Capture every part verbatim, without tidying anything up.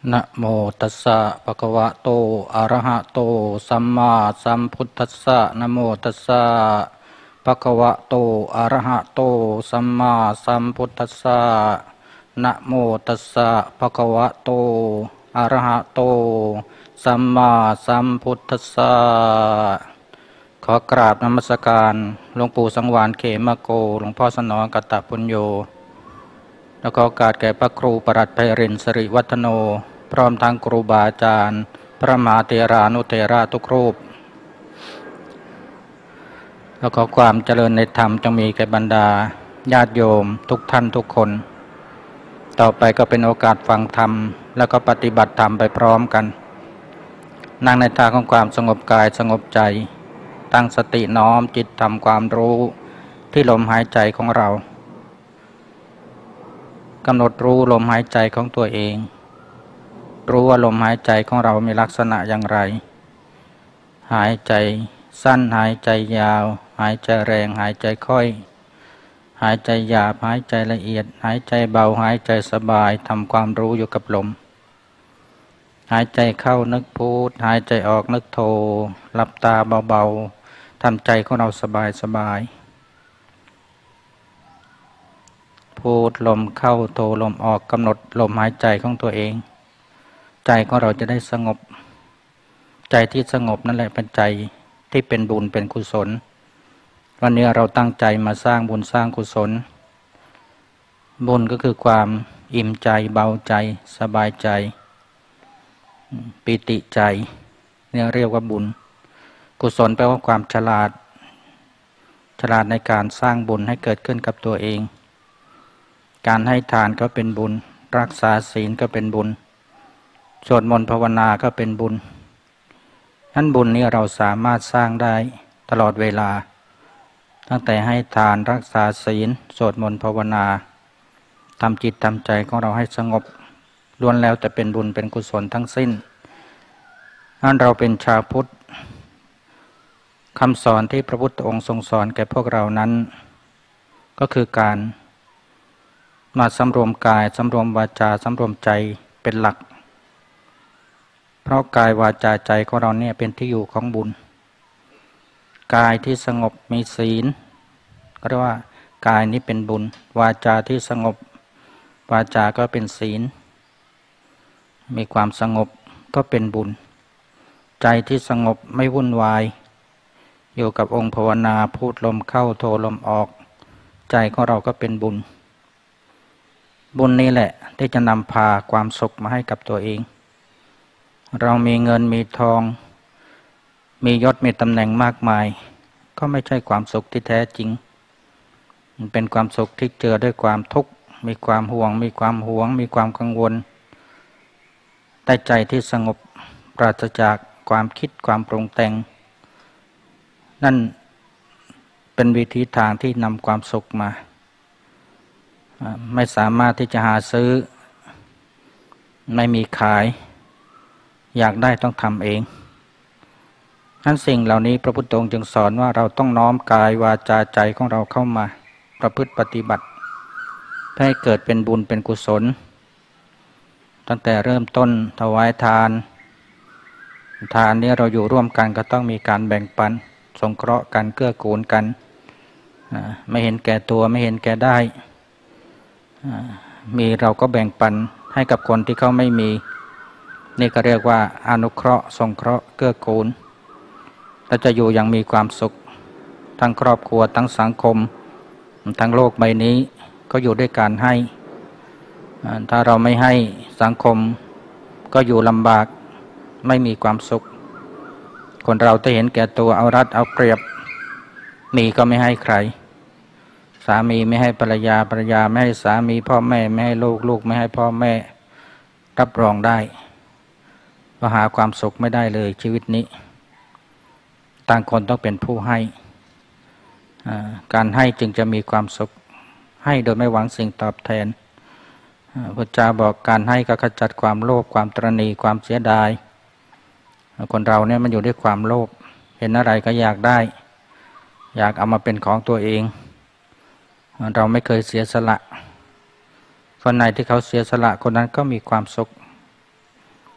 นะโมตัสสะภะคะวะโตอะระหะโตสัมมาสัมพุทธัสสะนะโมตัสสะภะคะวะโตอะระหะโตสัมมาสัมพุทธัสสะนะโมตัสสะภะคะวะโตอะระหะโตสัมมาสัมพุทธัสสะขอกราบนมัสการหลวงปู่สังวาลเขมโกหลวงพ่อสนองกัตตปุญโญแล้วก็โอกาสแก่พระครูปรัตไพรินทร์สิริวัฒโนพร้อมทั้งครูบาอาจารย์พระมหาเถรานุเถระทุกรูปแล้วก็ความเจริญในธรรมจงมีแก่บรรดาญาติโยมทุกท่านทุกคนต่อไปก็เป็นโอกาสฟังธรรมแล้วก็ปฏิบัติธรรมไปพร้อมกันนั่งในท่าของความสงบกายสงบใจตั้งสติน้อมจิตทำความรู้ที่ลมหายใจของเรากำหนดรู้ลมหายใจของตัวเองรู้ว่าลมหายใจของเรามีลักษณะอย่างไรหายใจสั้นหายใจยาวหายใจแรงหายใจค่อยหายใจหยาบหายใจละเอียดหายใจเบาหายใจสบายทำความรู้อยู่กับลมหายใจเข้านึกพุทหายใจออกนึกโธหลับตาเบาๆทำใจของเราสบายสบายพูดลมเข้าโทลมออกกำหนดลมหายใจของตัวเองใจของเราจะได้สงบใจที่สงบนั่นแหละเป็นใจที่เป็นบุญเป็นกุศลวันนี้เราตั้งใจมาสร้างบุญสร้างกุศลบุญก็คือความอิ่มใจเบาใจสบายใจปิติใจเนี่ยเรียกว่าบุญกุศลแปลว่าความฉลาดฉลาดในการสร้างบุญให้เกิดขึ้นกับตัวเองการให้ทานก็เป็นบุญรักษาศีลก็เป็นบุญสวดมนต์ภาวนาก็เป็นบุญนั้นบุญนี้เราสามารถสร้างได้ตลอดเวลาตั้งแต่ให้ทานรักษาศีลสวดมนต์ภาวนาทำจิตทำใจของเราให้สงบล้วนแล้วแต่เป็นบุญเป็นกุศลทั้งสิ้นนั้นเราเป็นชาวพุทธคำสอนที่พระพุทธองค์ทรงสอนแก่พวกเรานั้นก็คือการมาสำรวมกายสำรวมวาจาสำรวมใจเป็นหลักเพราะกายวาจาใจของเราเนี่ยเป็นที่อยู่ของบุญกายที่สงบมีศีลก็เรียกว่ากายนี้เป็นบุญวาจาที่สงบวาจาก็เป็นศีลมีความสงบก็เป็นบุญใจที่สงบไม่วุ่นวายอยู่กับองค์ภาวนาพูดลมเข้าโทลมออกใจของเราก็เป็นบุญบุญนี้แหละที่จะนำพาความสุขมาให้กับตัวเองเรามีเงินมีทองมียศมีตำแหน่งมากมายก็ไม่ใช่ความสุขที่แท้จริงมันเป็นความสุขที่เจือด้วยความทุกข์มีความห่วงมีความหวงมีความกังวลแต่ใจที่สงบปราศจากความคิดความปรุงแต่งนั่นเป็นวิธีทางที่นำความสุขมาไม่สามารถที่จะหาซื้อไม่มีขายอยากได้ต้องทำเองนั้นสิ่งเหล่านี้พระพุทธองค์จึงสอนว่าเราต้องน้อมกายวาจาใจของเราเข้ามาประพฤติปฏิบัติให้เกิดเป็นบุญเป็นกุศลตั้งแต่เริ่มต้นถวายทานทานนี้เราอยู่ร่วมกันก็ต้องมีการแบ่งปันสงเคราะห์กันเกื้อกูลกันไม่เห็นแก่ตัวไม่เห็นแก่ได้มีเราก็แบ่งปันให้กับคนที่เขาไม่มีนี่ก็เรียกว่าอนุเคราะห์สงเคราะห์เกื้อกูลเราจะอยู่อย่างมีความสุขทั้งครอบครัวทั้งสังคมทั้งโลกใบนี้ก็อยู่ด้วยการให้ถ้าเราไม่ให้สังคมก็อยู่ลำบากไม่มีความสุขคนเราถ้าเห็นแก่ตัวเอารัดเอาเปรียบมีก็ไม่ให้ใครสามีไม่ให้ภรรยาภรรยาไม่ให้สามีพ่อแม่ไม่ให้ลูกลูกไม่ให้พ่อแม่รับรองได้ก็หาความสุขไม่ได้เลยชีวิตนี้ต่างคนต้องเป็นผู้ให้การให้จึงจะมีความสุขให้โดยไม่หวังสิ่งตอบแทนพระเจ้าบอกการให้ก็ขจัดความโลภความตระหนี่ความเสียดายคนเราเนี่ยมันอยู่ด้วยความโลภเห็นอะไรก็อยากได้อยากเอามาเป็นของตัวเองเราไม่เคยเสียสละคนไหนที่เขาเสียสละคนนั้นก็มีความสุข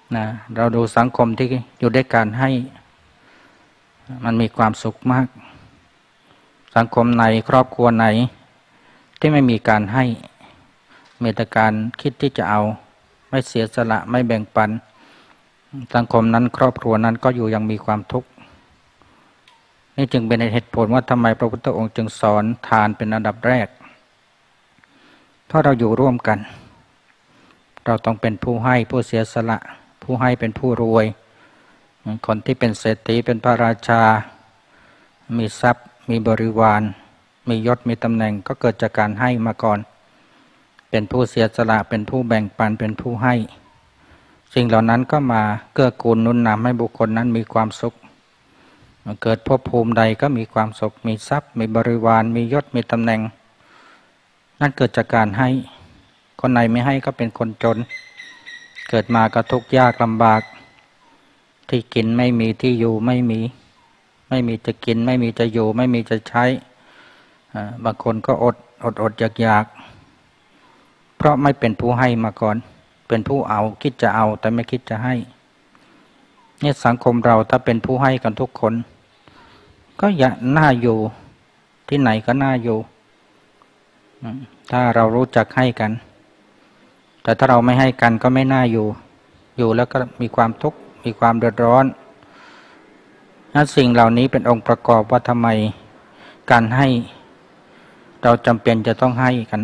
นะเราดูสังคมที่อยู่ด้วยการให้มันมีความสุขมากสังคมไหนครอบครัวไหนที่ไม่มีการให้มีแต่การคิดที่จะเอาไม่เสียสละไม่แบ่งปันสังคมนั้นครอบครัวนั้นก็อยู่ยังมีความทุกข์นี่จึงเป็นเหตุผลว่าทำไมพระพุทธองค์จึงสอนทานเป็นอันดับแรกเพราะเราอยู่ร่วมกันเราต้องเป็นผู้ให้ผู้เสียสละผู้ให้เป็นผู้รวยคนที่เป็นเศรษฐีเป็นพระราชามีทรัพย์มีบริวารมียศมีตำแหน่งก็เกิดจากการให้มาก่อนเป็นผู้เสียสละเป็นผู้แบ่งปันเป็นผู้ให้สิ่งเหล่านั้นก็มาเกื้อกูลหนุนนำให้บุคคลนั้นมีความสุขเกิดภพภูมิใดก็มีความสุขมีทรัพย์มีบริวารมียศมีตำแหน่งนั่นเกิดจากการให้คนไหนไม่ให้ก็เป็นคนจนเกิดมาก็ทุกข์ยากลำบากที่กินไม่มีที่อยู่ไม่มีไม่มีจะกินไม่มีจะอยู่ไม่มีจะใช้บางคนก็อดอดอดอยากอยากเพราะไม่เป็นผู้ให้มาก่อนเป็นผู้เอาคิดจะเอาแต่ไม่คิดจะให้เนี่ยสังคมเราถ้าเป็นผู้ให้กันทุกคนก็อย่าน่าอยู่ที่ไหนก็น่าอยู่ถ้าเรารู้จักให้กันแต่ถ้าเราไม่ให้กันก็ไม่น่าอยู่อยู่แล้วก็มีความทุกข์มีความเดือดร้อนนั้นสิ่งเหล่านี้เป็นองค์ประกอบว่าทำไมการให้เราจำเป็นจะต้องให้กัน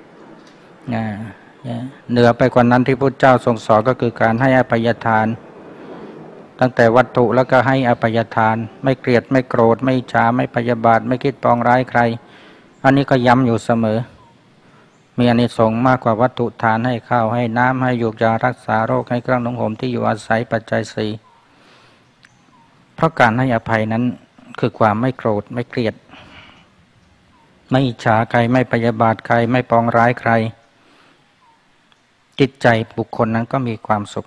เหนือไปกว่านั้นที่พระเจ้าทรงสอนก็คือการให้อภัยทานตั้งแต่วัตถุแล้วก็ให้อภัยทานไม่เกลียดไม่โกรธไม่อิจฉาไม่พยาบาทไม่คิดปองร้ายใครอันนี้ก็ย้ำอยู่เสมอมีอานิสงส์มากกว่าวัตถุทานให้ข้าวให้น้ำให้ยูกยารักษาโรคให้เครื่องนุ่งห่มที่อยู่อาศัยปัจจัยสี่เพราะการให้อภัยนั้นคือความไม่โกรธไม่เกลียดไม่อิจฉาใครไม่พยาบาทใครไม่ปองร้ายใครจิตใจบุคคลนั้นก็มีความสุข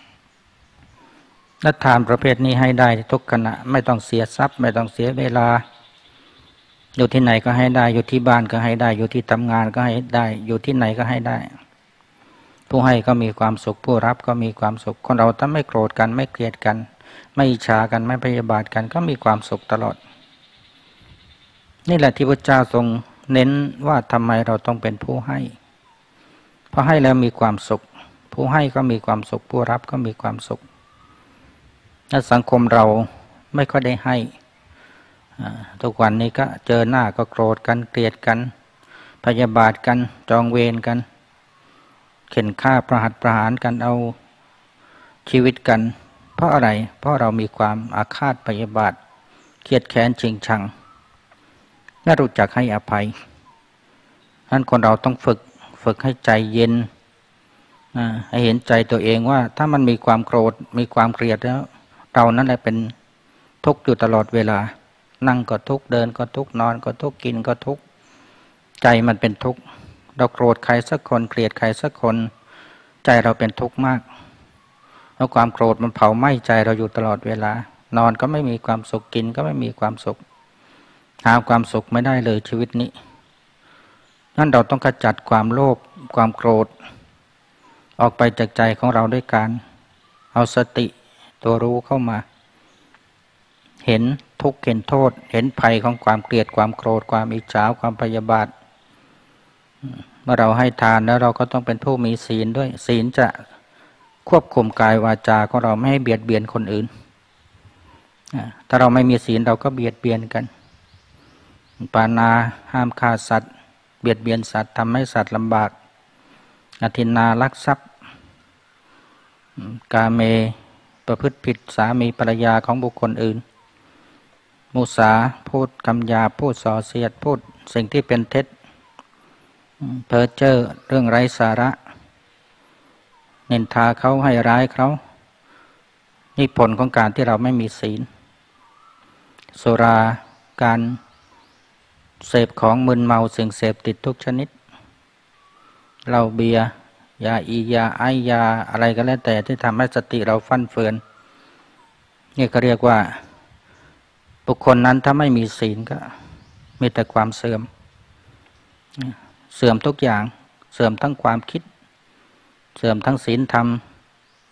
และทานประเภทนี้ให้ได้ทุกขณะไม่ต้องเสียทรัพย์ไม่ต้องเสียเวลาอยู่ที่ไหนก็ให้ได้อยู่ที่บ้านก็ให้ได้อยู่ที่ทำงานก็ให้ได้อยู่ที่ไหนก็ให้ได้ผู้ให้ก็มีความสุขผู้รับก็มีความสุขคนเราถ้าไม่โกรธกันไม่เกลียดกันไม่อิจฉากันไม่พยาบาทกันก็มีความสุขตลอดนี่แหละที่พระเจ้าทรงเน้นว่าทำไมเราต้องเป็นผู้ให้เพราะให้แล้วมีความสุขผู้ให้ก็มีความสุขผู้รับก็มีความสุขและสังคมเราไม่ค่อยได้ให้ทุกวันนี้ก็เจอหน้าก็โกรธกันเกลียดกันพยาบาทกันจองเวรกันเข็นฆ่าประหัตประหารกันเอาชีวิตกันเพราะอะไรเพราะเรามีความอาฆาตพยาบาทเครียดแค้นจริงชังไม่รู้จักให้อภัยนั้นคนเราต้องฝึกฝึกให้ใจเย็นให้เห็นใจตัวเองว่าถ้ามันมีความโกรธมีความเกลียดแล้วเรานั่นแหละเป็นทุกข์อยู่ตลอดเวลานั่งก็ทุกข์เดินก็ทุกข์นอนก็ทุกข์กินก็ทุกข์ใจมันเป็นทุกข์เราโกรธใครสักคนเกลียดใครสักคนใจเราเป็นทุกข์มากแล้วความโกรธมันเผาไหม้ใจเราอยู่ตลอดเวลานอนก็ไม่มีความสุขกินก็ไม่มีความสุขหาความสุขไม่ได้เลยชีวิตนี้นั่นเราต้องขจัดความโลภความโกรธออกไปจากใจของเราด้วยการเอาสติตัวรู้เข้ามาเห็นทุกข์เห็นโทษเห็นภัยของความเกลียดความโกรธความอิจฉาความพยาบาทเมื่อเราให้ทานแล้วเราก็ต้องเป็นผู้มีศีลด้วยศีลจะควบคุมกายวาจาของเราไม่ให้เบียดเบียนคนอื่นถ้าเราไม่มีศีลเราก็เบียดเบียนกันปานาห้ามฆ่าสัตว์เบียดเบียนสัตว์ทำให้สัตว์ลำบากอทินนาลักทรัพย์กาเมประพฤติผิดสามีภรรยาของบุคคลอื่นมุสาพูดคำหยาพูดส่อเสียดพูดสิ่งที่เป็นเท็จเพ้อเจ้อเรื่องไร้สาระนินทาเขาให้ร้ายเขานี่ผลของการที่เราไม่มีศีลสุราการเสพของมึนเมาสิ่งเสพติดทุกชนิดเหล้าเบียร์ยาอียาไอยาอะไรก็แล้วแต่ที่ทำให้สติเราฟั่นเฟือนนี่ก็เรียกว่าบุคคลนั้นถ้าไม่มีศีลก็มีแต่ความเสื่อมเสื่อมทุกอย่างเสื่อมทั้งความคิดเสื่อมทั้งศีลธรรม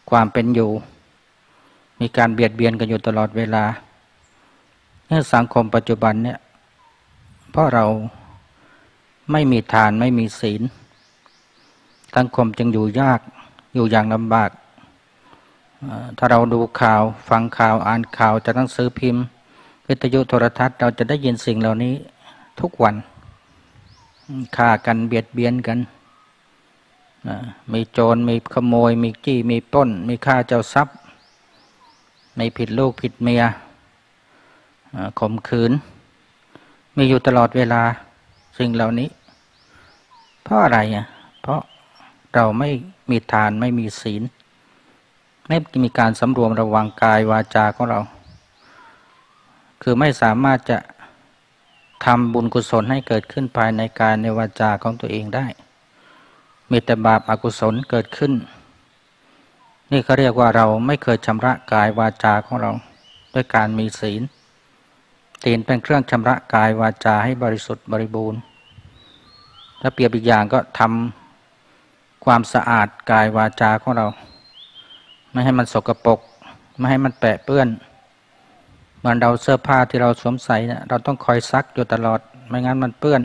ความเป็นอยู่มีการเบียดเบียนกันอยู่ตลอดเวลาเนี่ยสังคมปัจจุบันเนี่ยเพราะเราไม่มีทานไม่มีศีลสังคมจึงอยู่ยากอยู่อย่างลำบากถ้าเราดูข่าวฟังข่าวอ่านข่าวจากหนังสือพิมพ์วิทยุโทรทัศน์เราจะได้ยินสิ่งเหล่านี้ทุกวันฆ่ากันเบียดเบียนกันมีโจรมีขโมยมีจี้มีปล้นมีฆ่าเจ้าทรัพย์มีผิดลูกผิดเมียข่มขืนมีอยู่ตลอดเวลาสิ่งเหล่านี้เพราะอะไรอ่ะเพราะเราไม่มีทานไม่มีศีลไม่มีการสำรวมระวังกายวาจาของเราคือไม่สามารถจะทำบุญกุศลให้เกิดขึ้นภายในกายในวาจาของตัวเองได้มีแต่บาปอกุศลเกิดขึ้นนี่เขาเรียกว่าเราไม่เคยชำระกายวาจาของเราด้วยการมีศีลศีลเป็นเครื่องชำระกายวาจาให้บริสุทธิ์บริบูรณ์ถ้าเปรียบอีกอย่างก็ทำความสะอาดกายวาจาของเราไม่ให้มันสกปรกไม่ให้มันแปะเปื้อนเหมือนเราเสื้อผ้าที่เราสวมใส่เนี่ยเราต้องคอยซักอยู่ตลอดไม่งั้นมันเปื้อน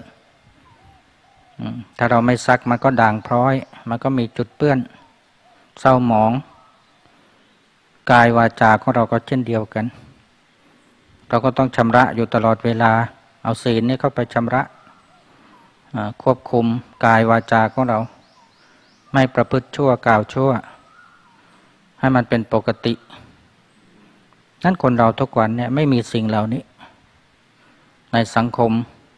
ถ้าเราไม่ซักมันก็ด่างพร้อยมันก็มีจุดเปื้อนเศร้าหมองกายวาจาของเราก็เช่นเดียวกันเราก็ต้องชำระอยู่ตลอดเวลาเอาศีลนี้เข้าไปชำระควบคุมกายวาจาของเราไม่ประพฤติชั่วกล่าวชั่วให้มันเป็นปกตินั้นคนเราทุกวันเนี่ยไม่มีสิ่งเหล่านี้ในสังคม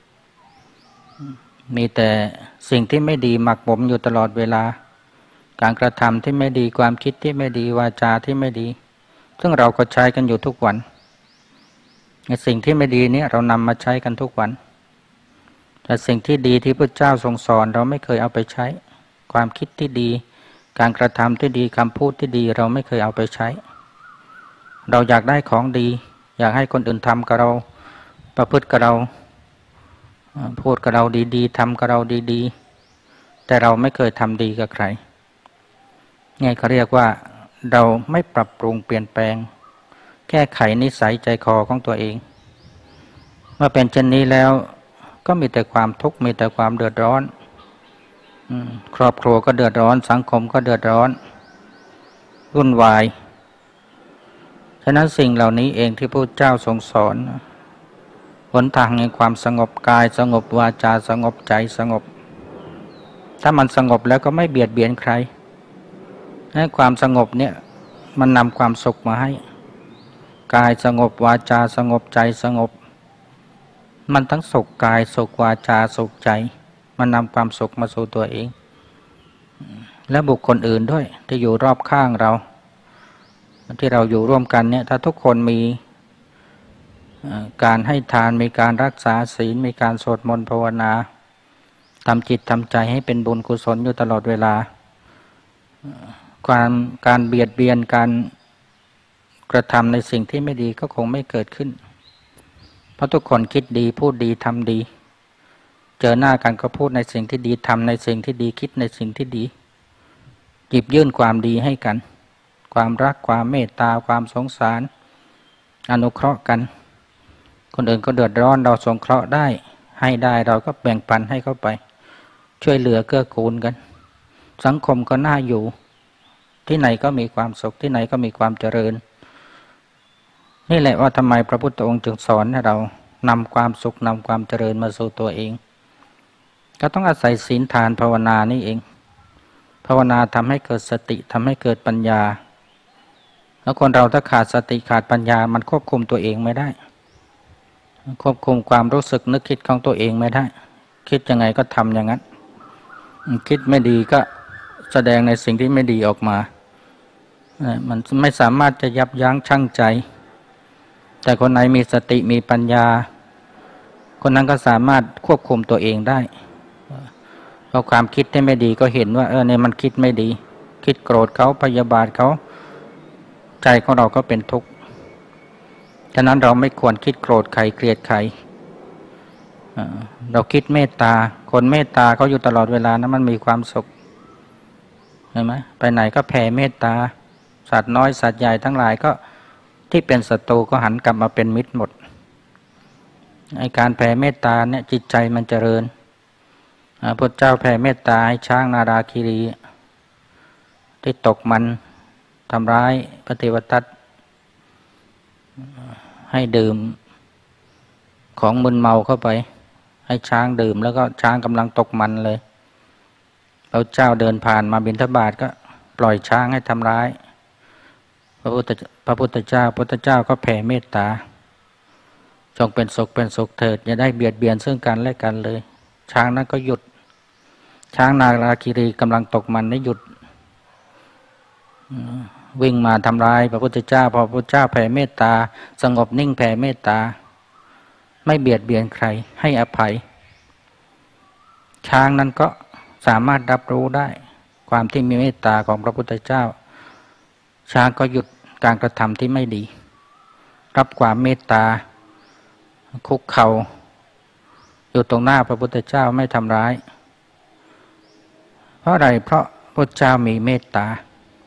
มีแต่สิ่งที่ไม่ดีหมักหมมอยู่ตลอดเวลาการกระทำที่ไม่ดีความคิดที่ไม่ดีวาจาที่ไม่ดีซึ่งเราก็ใช้กันอยู่ทุกวันในสิ่งที่ไม่ดีนี้เรานำมาใช้กันทุกวันแต่สิ่งที่ดีที่พระเจ้าทรงสอนเราไม่เคยเอาไปใช้ความคิดที่ดีการกระทำที่ดีคำพูดที่ดีเราไม่เคยเอาไปใช้เราอยากได้ของดีอยากให้คนอื่นทำกับเราประพฤติกับเราพูดกับเราดีๆทำกับเราดีๆแต่เราไม่เคยทำดีกับใครนี่เขาเรียกว่าเราไม่ปรับปรุงเปลี่ยนแปลงแก้ไขนิสัยใจคอของตัวเองเมื่อเป็นเช่นนี้แล้วก็มีแต่ความทุกข์มีแต่ความเดือดร้อนครอบครัวก็เดือดร้อนสังคมก็เดือดร้อนวุ่นวายฉะนั้นสิ่งเหล่านี้เองที่พระเจ้าทรงสอนหนทางแห่งความสงบกายสงบวาจาสงบใจสงบถ้ามันสงบแล้วก็ไม่เบียดเบียนใครให้ความสงบเนี่ยมันนำความสุขมาให้กายสงบวาจาสงบใจสงบมันทั้งสุขกายสุขวาจาสุขใจมันนำความสุขมาสู่ตัวเองและบุคคลอื่นด้วยที่อยู่รอบข้างเราที่เราอยู่ร่วมกันเนี่ยถ้าทุกคนมีการให้ทานมีการรักษาศีลมีการสวดมนต์ภาวนาทำจิตทำใจให้เป็นบุญกุศลอยู่ตลอดเวลาความการเบียดเบียนการกระทำในสิ่งที่ไม่ดีก็คงไม่เกิดขึ้นเพราะทุกคนคิดดีพูดดีทำดีเจอหน้ากันก็พูดในสิ่งที่ดีทำในสิ่งที่ดีคิดในสิ่งที่ดีหยิบยื่นความดีให้กันความรักความเมตตาความสงสารอนุเคราะห์กันคนอื่นก็เดือดร้อนเราสงเคราะห์ได้ให้ได้เราก็แบ่งปันให้เขาไปช่วยเหลือเกื้อกูลกันสังคมก็น่าอยู่ที่ไหนก็มีความสุขที่ไหนก็มีความเจริญนี่แหละว่าทำไมพระพุทธองค์จึงสอนให้เรานำความสุขนำความเจริญมาสู่ตัวเองก็ต้องอาศัยศีลทานภาวนานี่เองภาวนาทำให้เกิดสติทำให้เกิดปัญญาแล้วคนเราถ้าขาดสติขาดปัญญามันควบคุมตัวเองไม่ได้ควบคุมความรู้สึกนึกคิดของตัวเองไม่ได้คิดยังไงก็ทำอย่างนั้นคิดไม่ดีก็แสดงในสิ่งที่ไม่ดีออกมามันไม่สามารถจะยับยั้งชั่งใจแต่คนไหนมีสติมีปัญญาคนนั้นก็สามารถควบคุมตัวเองได้เพราะความคิดที่ไม่ดีก็เห็นว่าเออเนี่ยมันคิดไม่ดีคิดโกรธเขาพยาบาทเขาใจของเราก็เป็นทุกข์ฉะนั้นเราไม่ควรคิดโกรธใครเกลียดใครเราคิดเมตตาคนเมตตาเขาอยู่ตลอดเวลานะมันมีความสุขเห็นไหมไปไหนก็แผ่เมตตาสัตว์น้อยสัตว์ใหญ่ทั้งหลายก็ที่เป็นศัตรูก็หันกลับมาเป็นมิตรหมดในการแผ่เมตตาเนี่ยจิตใจมันเจริญพระพุทธเจ้าแผ่เมตตาให้ช้างนาราคีรีที่ตกมันทำร้ายพระเทวทัตให้ดื่มของมึนเมาเข้าไปให้ช้างดื่มแล้วก็ช้างกำลังตกมันเลยพระเจ้าเดินผ่านมาบิณฑบาตก็ปล่อยช้างให้ทำร้ายพระพุทธพระพุทธเจ้าพระพุทธเจ้าก็แผ่เมตตาจงเป็นสุขเป็นสุขเถิดอย่าได้เบียดเบียนซึ่งกันและกันเลยช้างนั้นก็หยุดช้างนาราคีรีกำลังตกมันได้หยุดวิ่งมาทำร้ายพระพุทธเจ้าพอพระพุทธเจ้าแผ่เมตตาสงบนิ่งแผ่เมตตาไม่เบียดเบียนใครให้อภัยช้างนั้นก็สามารถรับรู้ได้ความที่มีเมตตาของพระพุทธเจ้าช้างก็หยุดการกระทำที่ไม่ดีรับความเมตตาคุกเข่าอยู่ตรงหน้าพระพุทธเจ้าไม่ทำร้ายเพราะอะไรเพราะพระเจ้ามีเมตตา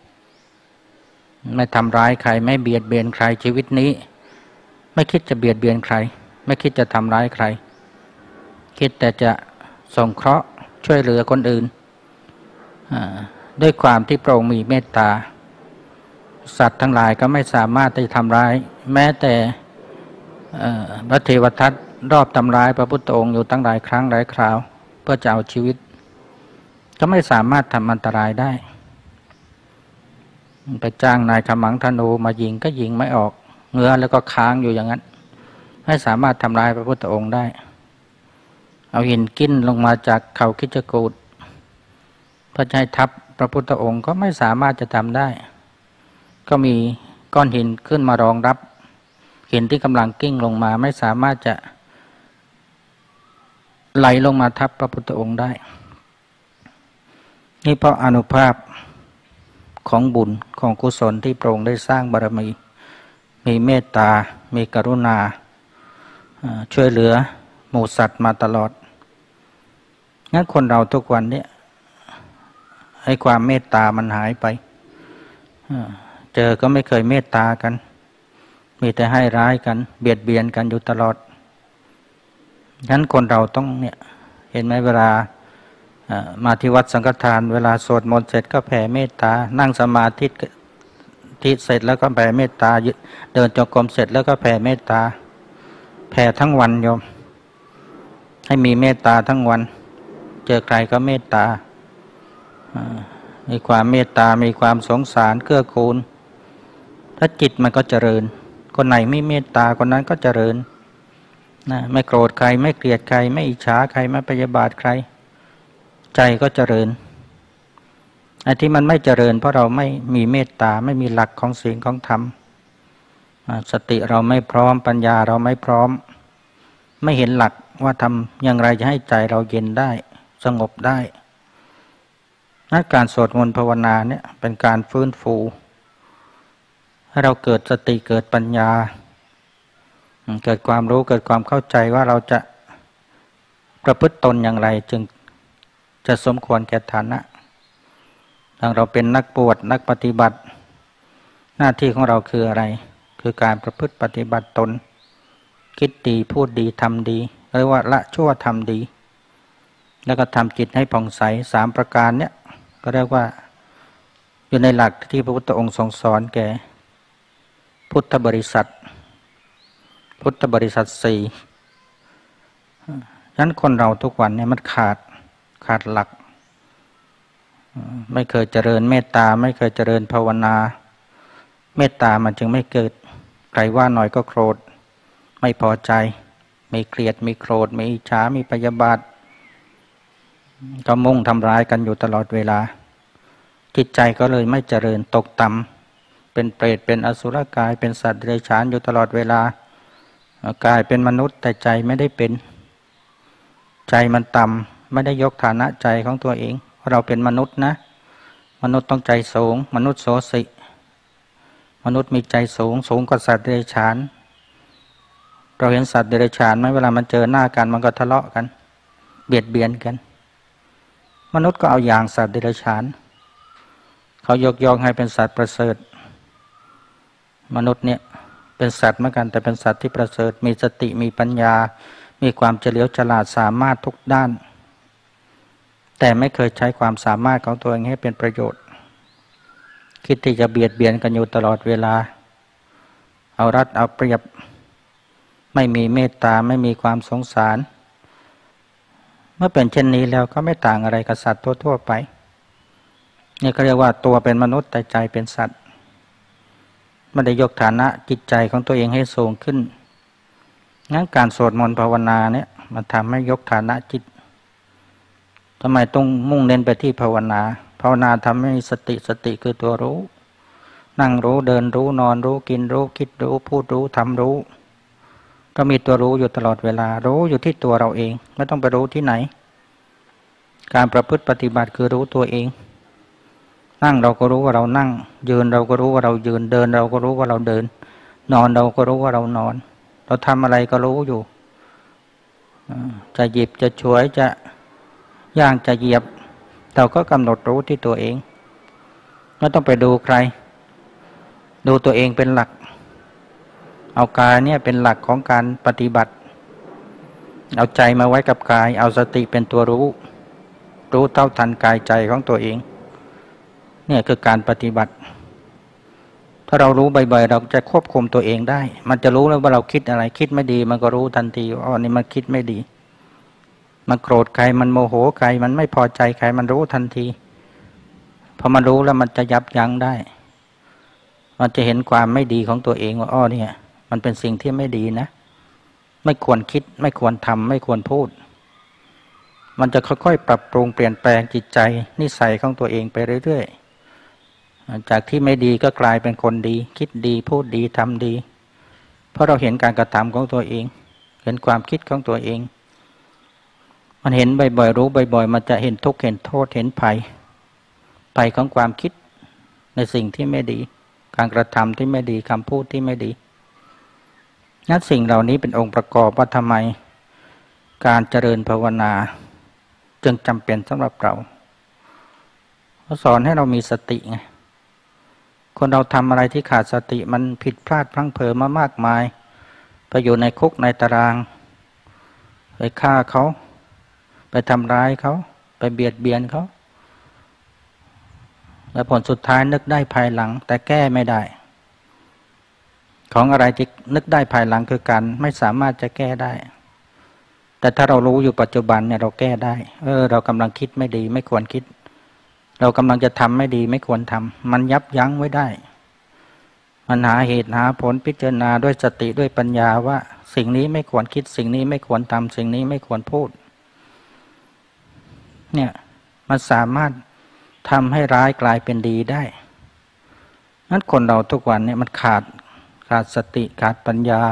ไม่ทำร้ายใครไม่เบียดเบียนใครชีวิตนี้ไม่คิดจะเบียดเบียนใครไม่คิดจะทำร้ายใครคิดแต่จะสงเคราะห์ช่วยเหลือคนอื่นด้วยความที่พระองค์มีเมตตาสัตว์ทั้งหลายก็ไม่สามารถที่ทำร้ายแม้แต่พระเทวทัตรอบทำร้ายพระพุทธองค์อยู่ตั้งหลายครั้งหลายคราวเพื่อจะเอาชีวิตก็ไม่สามารถทำอันตรายได้ไปจ้างนายขมังธนูมายิงก็ยิงไม่ออกเงื้อแล้วก็ค้างอยู่อย่างนั้นไม่สามารถทำลายพระพุทธองค์ได้เอาหินกิ้นลงมาจากเขาคิจกูฏเพื่อให้ทับพระพุทธองค์ก็ไม่สามารถจะทำได้ก็มีก้อนหินขึ้นมารองรับหินที่กำลังกิ้งลงมาไม่สามารถจะไหลลงมาทับพระพุทธองค์ได้นี่เพราะอานุภาพของบุญของกุศลที่พระองค์ได้สร้างบารมีมีเมตตามีกรุณาช่วยเหลือหมู่สัตว์มาตลอดงั้นคนเราทุกวันนี้ให้ความเมตตามันหายไปเจอก็ไม่เคยเมตตากันมีแต่ให้ร้ายกันเบียดเบียนกันอยู่ตลอดงั้นคนเราต้องเนี่ยเห็นไหมเวลามาที่วัดสังฆทานเวลาสวดมนต์เสร็จก็แผ่เมตตานั่งสมาธิที่เสร็จแล้วก็แผ่เมตตาเดินจงกรมเสร็จแล้วก็แผ่เมตตาแผ่ทั้งวันโยมให้มีเมตตาทั้งวันเจอใครก็เมตตามีความเมตตามีความสงสารเกื้อกูลถ้าจิตมันก็เจริญคนไหนไม่เมตตาคนนั้นก็เจริญนะไม่โกรธใครไม่เกลียดใครไม่อิจฉาใครไม่พยาบาทใครใจก็เจริญไอ้ที่มันไม่เจริญเพราะเราไม่มีเมตตาไม่มีหลักของศีลของธรรมสติเราไม่พร้อมปัญญาเราไม่พร้อมไม่เห็นหลักว่าทำอย่างไรจะให้ใจเราเย็นได้สงบได้นั่นการสวดมนต์ภาวนาเนี่ยเป็นการฟื้นฟูให้เราเกิดสติเกิดปัญญาเกิดความรู้เกิดความเข้าใจว่าเราจะประพฤติตนอย่างไรจึงจะสมควรแก่ฐานะดังเราเป็นนักบวชนักปฏิบัติหน้าที่ของเราคืออะไรคือการประพฤติปฏิบัติตนคิดดีพูดดีทำดีเรียกว่าละชั่วทำดีแล้วก็ทำจิตให้ผ่องใสสามประการเนี้ยก็เรียกว่าอยู่ในหลักที่พระพุทธองค์ทรงสอนแก่พุทธบริษัทพุทธบริษัทสี่ฉะนั้นคนเราทุกวันเนี่ยมันขาดขาดหลักไม่เคยเจริญเมตตาไม่เคยเจริญภาวนาเมตตามันจึงไม่เกิดใครว่าหน่อยก็โกรธไม่พอใจมีเกลียดมีโกรธมีอิจฉามีพยาบาทก็มุ่งทำร้ายกันอยู่ตลอดเวลาจิตใจก็เลยไม่เจริญตกต่ำเป็นเปรตเป็นอสุรกายเป็นสัตว์เดรัจฉานอยู่ตลอดเวลากายเป็นมนุษย์แต่ใจไม่ได้เป็นใจมันต่ำไม่ได้ยกฐานะใจของตัวเองเราเป็นมนุษย์นะมนุษย์ต้องใจสูงมนุษย์โสสิมนุษย์มีใจสูงสูงกว่าสัตว์เดรัจฉานเราเห็นสัตว์เดรัจฉานไหมเวลามันเจอหน้ากันมันก็ทะเลาะกันเบียดเบียนกันมนุษย์ก็เอาอย่างสัตว์เดรัจฉานเขายกย่องให้เป็นสัตว์ประเสริฐมนุษย์เนี่ยเป็นสัตว์เหมือนกันแต่เป็นสัตว์ที่ประเสริฐมีสติมีปัญญามีความเฉลียวฉลาดสามารถทุกด้านแต่ไม่เคยใช้ความสามารถของตัวเองให้เป็นประโยชน์คิดที่จะเบียดเบียนกันอยู่ตลอดเวลาเอารัดเอาเปรียบไม่มีเมตตาไม่มีความสงสารเมื่อเป็นเช่นนี้แล้วก็ไม่ต่างอะไรกับสัตว์ทั่วๆไปนี่เขาเรียกว่าตัวเป็นมนุษย์แต่ใจเป็นสัตว์ไม่ได้ยกฐานะจิตใจของตัวเองให้สูงขึ้นงั้นการสวดมนต์ภาวนาเนี่ยมันทำให้ยกฐานะจิตทำไมต้องมุ่งเน้นไปที่ภาวนาภาวนาทำให้สติสติคือตัวรู้นั่งรู้เดินรู้นอนรู้กินรู้คิดรู้พูดรู้ทำรู้ก็มีตัวรู้อยู่ตลอดเวลารู้อยู่ที่ตัวเราเองไม่ต้องไปรู้ที่ไหนการประพฤติปฏิบัติคือรู้ตัวเองนั่งเราก็รู้ว่าเรานั่งยืนเราก็รู้ว่าเรายืนเดินเราก็รู้ว่าเราเดินนอนเราก็รู้ว่าเรานอนเราทำอะไรก็รู้อยู่จะหยิบจะฉวยจะย่างจะเหยียบเราก็กำหนดรู้ที่ตัวเองไม่ต้องไปดูใครดูตัวเองเป็นหลักเอากายเนี่ยเป็นหลักของการปฏิบัติเอาใจมาไว้กับกายเอาสติเป็นตัวรู้รู้เท่าทันกายใจของตัวเองเนี่ยคือการปฏิบัติถ้าเรารู้บ่อยๆเราจะควบคุมตัวเองได้มันจะรู้แล้วว่าเราคิดอะไรคิดไม่ดีมันก็รู้ทันทีว่าอ๋อนี่มันคิดไม่ดีมันโกรธใครมันโมโหใครมันไม่พอใจใครมันรู้ทันทีพอมันรู้แล้วมันจะยับยั้งได้มันจะเห็นความไม่ดีของตัวเองว่าอ้อเนี่ยมันเป็นสิ่งที่ไม่ดีนะไม่ควรคิดไม่ควรทำไม่ควรพูดมันจะค่อยๆปรับปรุงเปลี่ยนแปลงจิตใจนิสัยของตัวเองไปเรื่อยๆจากที่ไม่ดีก็กลายเป็นคนดีคิดดีพูดดีทำดีเพราะเราเห็นการกระทำของตัวเองเห็นความคิดของตัวเองมันเห็นบ่อยๆรู้บ่อยๆมันจะเห็นทุกข์เห็นโทษเห็นภัยภัยของความคิดในสิ่งที่ไม่ดีการกระทำที่ไม่ดีคำพูดที่ไม่ดีนั้นสิ่งเหล่านี้เป็นองค์ประกอบว่าทำไมการเจริญภาวนาจึงจำเป็นสำหรับเราเขาสอนให้เรามีสติไงคนเราทำอะไรที่ขาดสติมันผิดพลาดพลั้งเผลอมามากมายไปอยู่ในคุกในตารางไปฆ่าเขาไปทำร้ายเขาไปเบียดเบียนเขาและผลสุดท้ายนึกได้ภายหลังแต่แก้ไม่ได้ของอะไรที่นึกได้ภายหลังคือการไม่สามารถจะแก้ได้แต่ถ้าเรารู้อยู่ปัจจุบันเนี่ยเราแก้ได้เออเรากำลังคิดไม่ดีไม่ควรคิดเรากำลังจะทำไม่ดีไม่ควรทำมันยับยั้งไว้ได้มันหาเหตุหาผลพิจารณาด้วยสติด้วยปัญญาว่าสิ่งนี้ไม่ควรคิดสิ่งนี้ไม่ควรทำสิ่งนี้ไม่ควรพูดเนี่ยมันสามารถทำให้ร้ายกลายเป็นดีได้นั้นคนเราทุกวันเนี่ยมันขาดขาดสติขาดปัญญา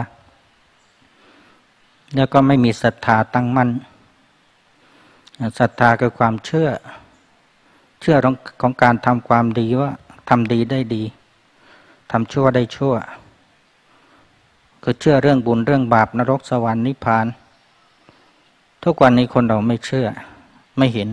แล้วก็ไม่มีศรัทธาตั้งมั่นศรัทธาคือความเชื่อเชื่อของของการทำความดีว่าทำดีได้ดีทำชั่วได้ชั่วคือเชื่อเรื่องบุญเรื่องบาปนรกสวรรค์นิพพานทุกวันนี้คนเราไม่เชื่อไม่เห็น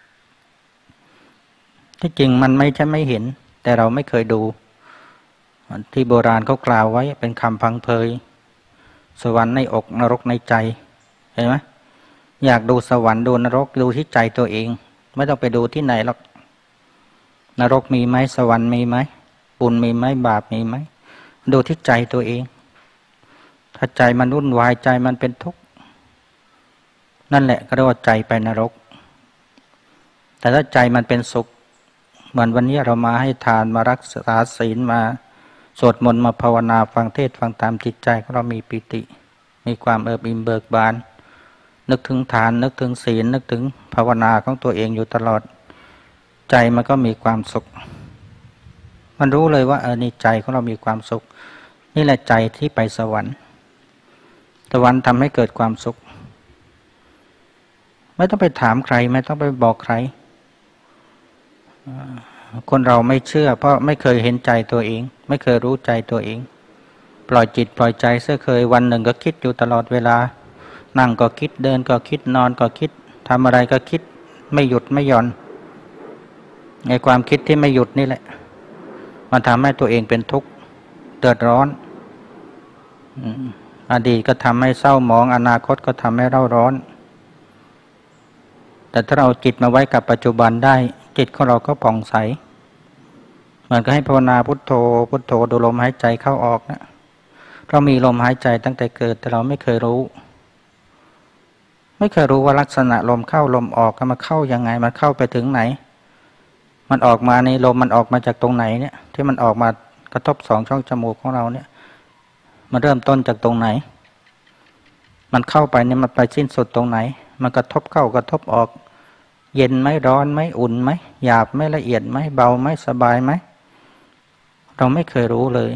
ที่จริงมันไม่ใช่ไม่เห็นแต่เราไม่เคยดูที่โบราณเขากล่าวไว้เป็นคำพังเพยสวรรค์ในอกนรกในใจเห็นไหมอยากดูสวรรค์ดูนรกดูที่ใจตัวเองไม่ต้องไปดูที่ไหนหรอกนรกมีไหมสวรรค์มีไหมบุญมีไหมบาปมีไหมดูที่ใจตัวเองถ้าใจมันวุ่นวายใจมันเป็นทุกข์นั่นแหละก็เรียกว่าใจไปนรกแต่ถ้าใจมันเป็นสุขเหมือนวันนี้เรามาให้ทานมารักษาศีลมาสวดมนต์มาภาวนาฟังเทศน์ฟังธรรมจิตใจของเรามีปิติมีความเอิบอิ่มเบิกบานนึกถึงทานนึกถึงศีลนึกถึงภาวนาของตัวเองอยู่ตลอดใจมันก็มีความสุขมันรู้เลยว่าเออนี่ใจของเรามีความสุขนี่แหละใจที่ไปสวรรค์สวรรค์ทำให้เกิดความสุขไม่ต้องไปถามใครไม่ต้องไปบอกใครคนเราไม่เชื่อเพราะไม่เคยเห็นใจตัวเองไม่เคยรู้ใจตัวเองปล่อยจิตปล่อยใจเสียเคยวันหนึ่งก็คิดอยู่ตลอดเวลานั่งก็คิดเดินก็คิดนอนก็คิดทำอะไรก็คิดไม่หยุดไม่หย่อนในความคิดที่ไม่หยุดนี่แหละมันทำให้ตัวเองเป็นทุกข์เดือดร้อนอดีตก็ทำให้เศร้าหมองอนาคตก็ทำให้เราร้อนแต่ถ้าเราจิตมาไว้กับปัจจุบันได้จิตของเราก็ผ่องใสเหมือนกับให้ภาวนาพุทโธพุทโธดูลมหายใจเข้าออกนะเรามีลมหายใจตั้งแต่เกิดแต่เราไม่เคยรู้ไม่เคยรู้ว่าลักษณะลมเข้าลมออกมันเข้ายังไงมันเข้าไปถึงไหนมันออกมาในลมมันออกมาจากตรงไหนเนี่ยที่มันออกมากระทบสองช่องจมูกของเราเนี่ยมันเริ่มต้นจากตรงไหนมันเข้าไปเนี่ยมันไปสิ้นสุดตรงไหนมันกระทบเข้ากระทบออกเย็นไหมร้อนไหมอุ่นไหมหยาบไหมละเอียดไหมเบาไหมสบายไหมเราไม่เคยรู้เลย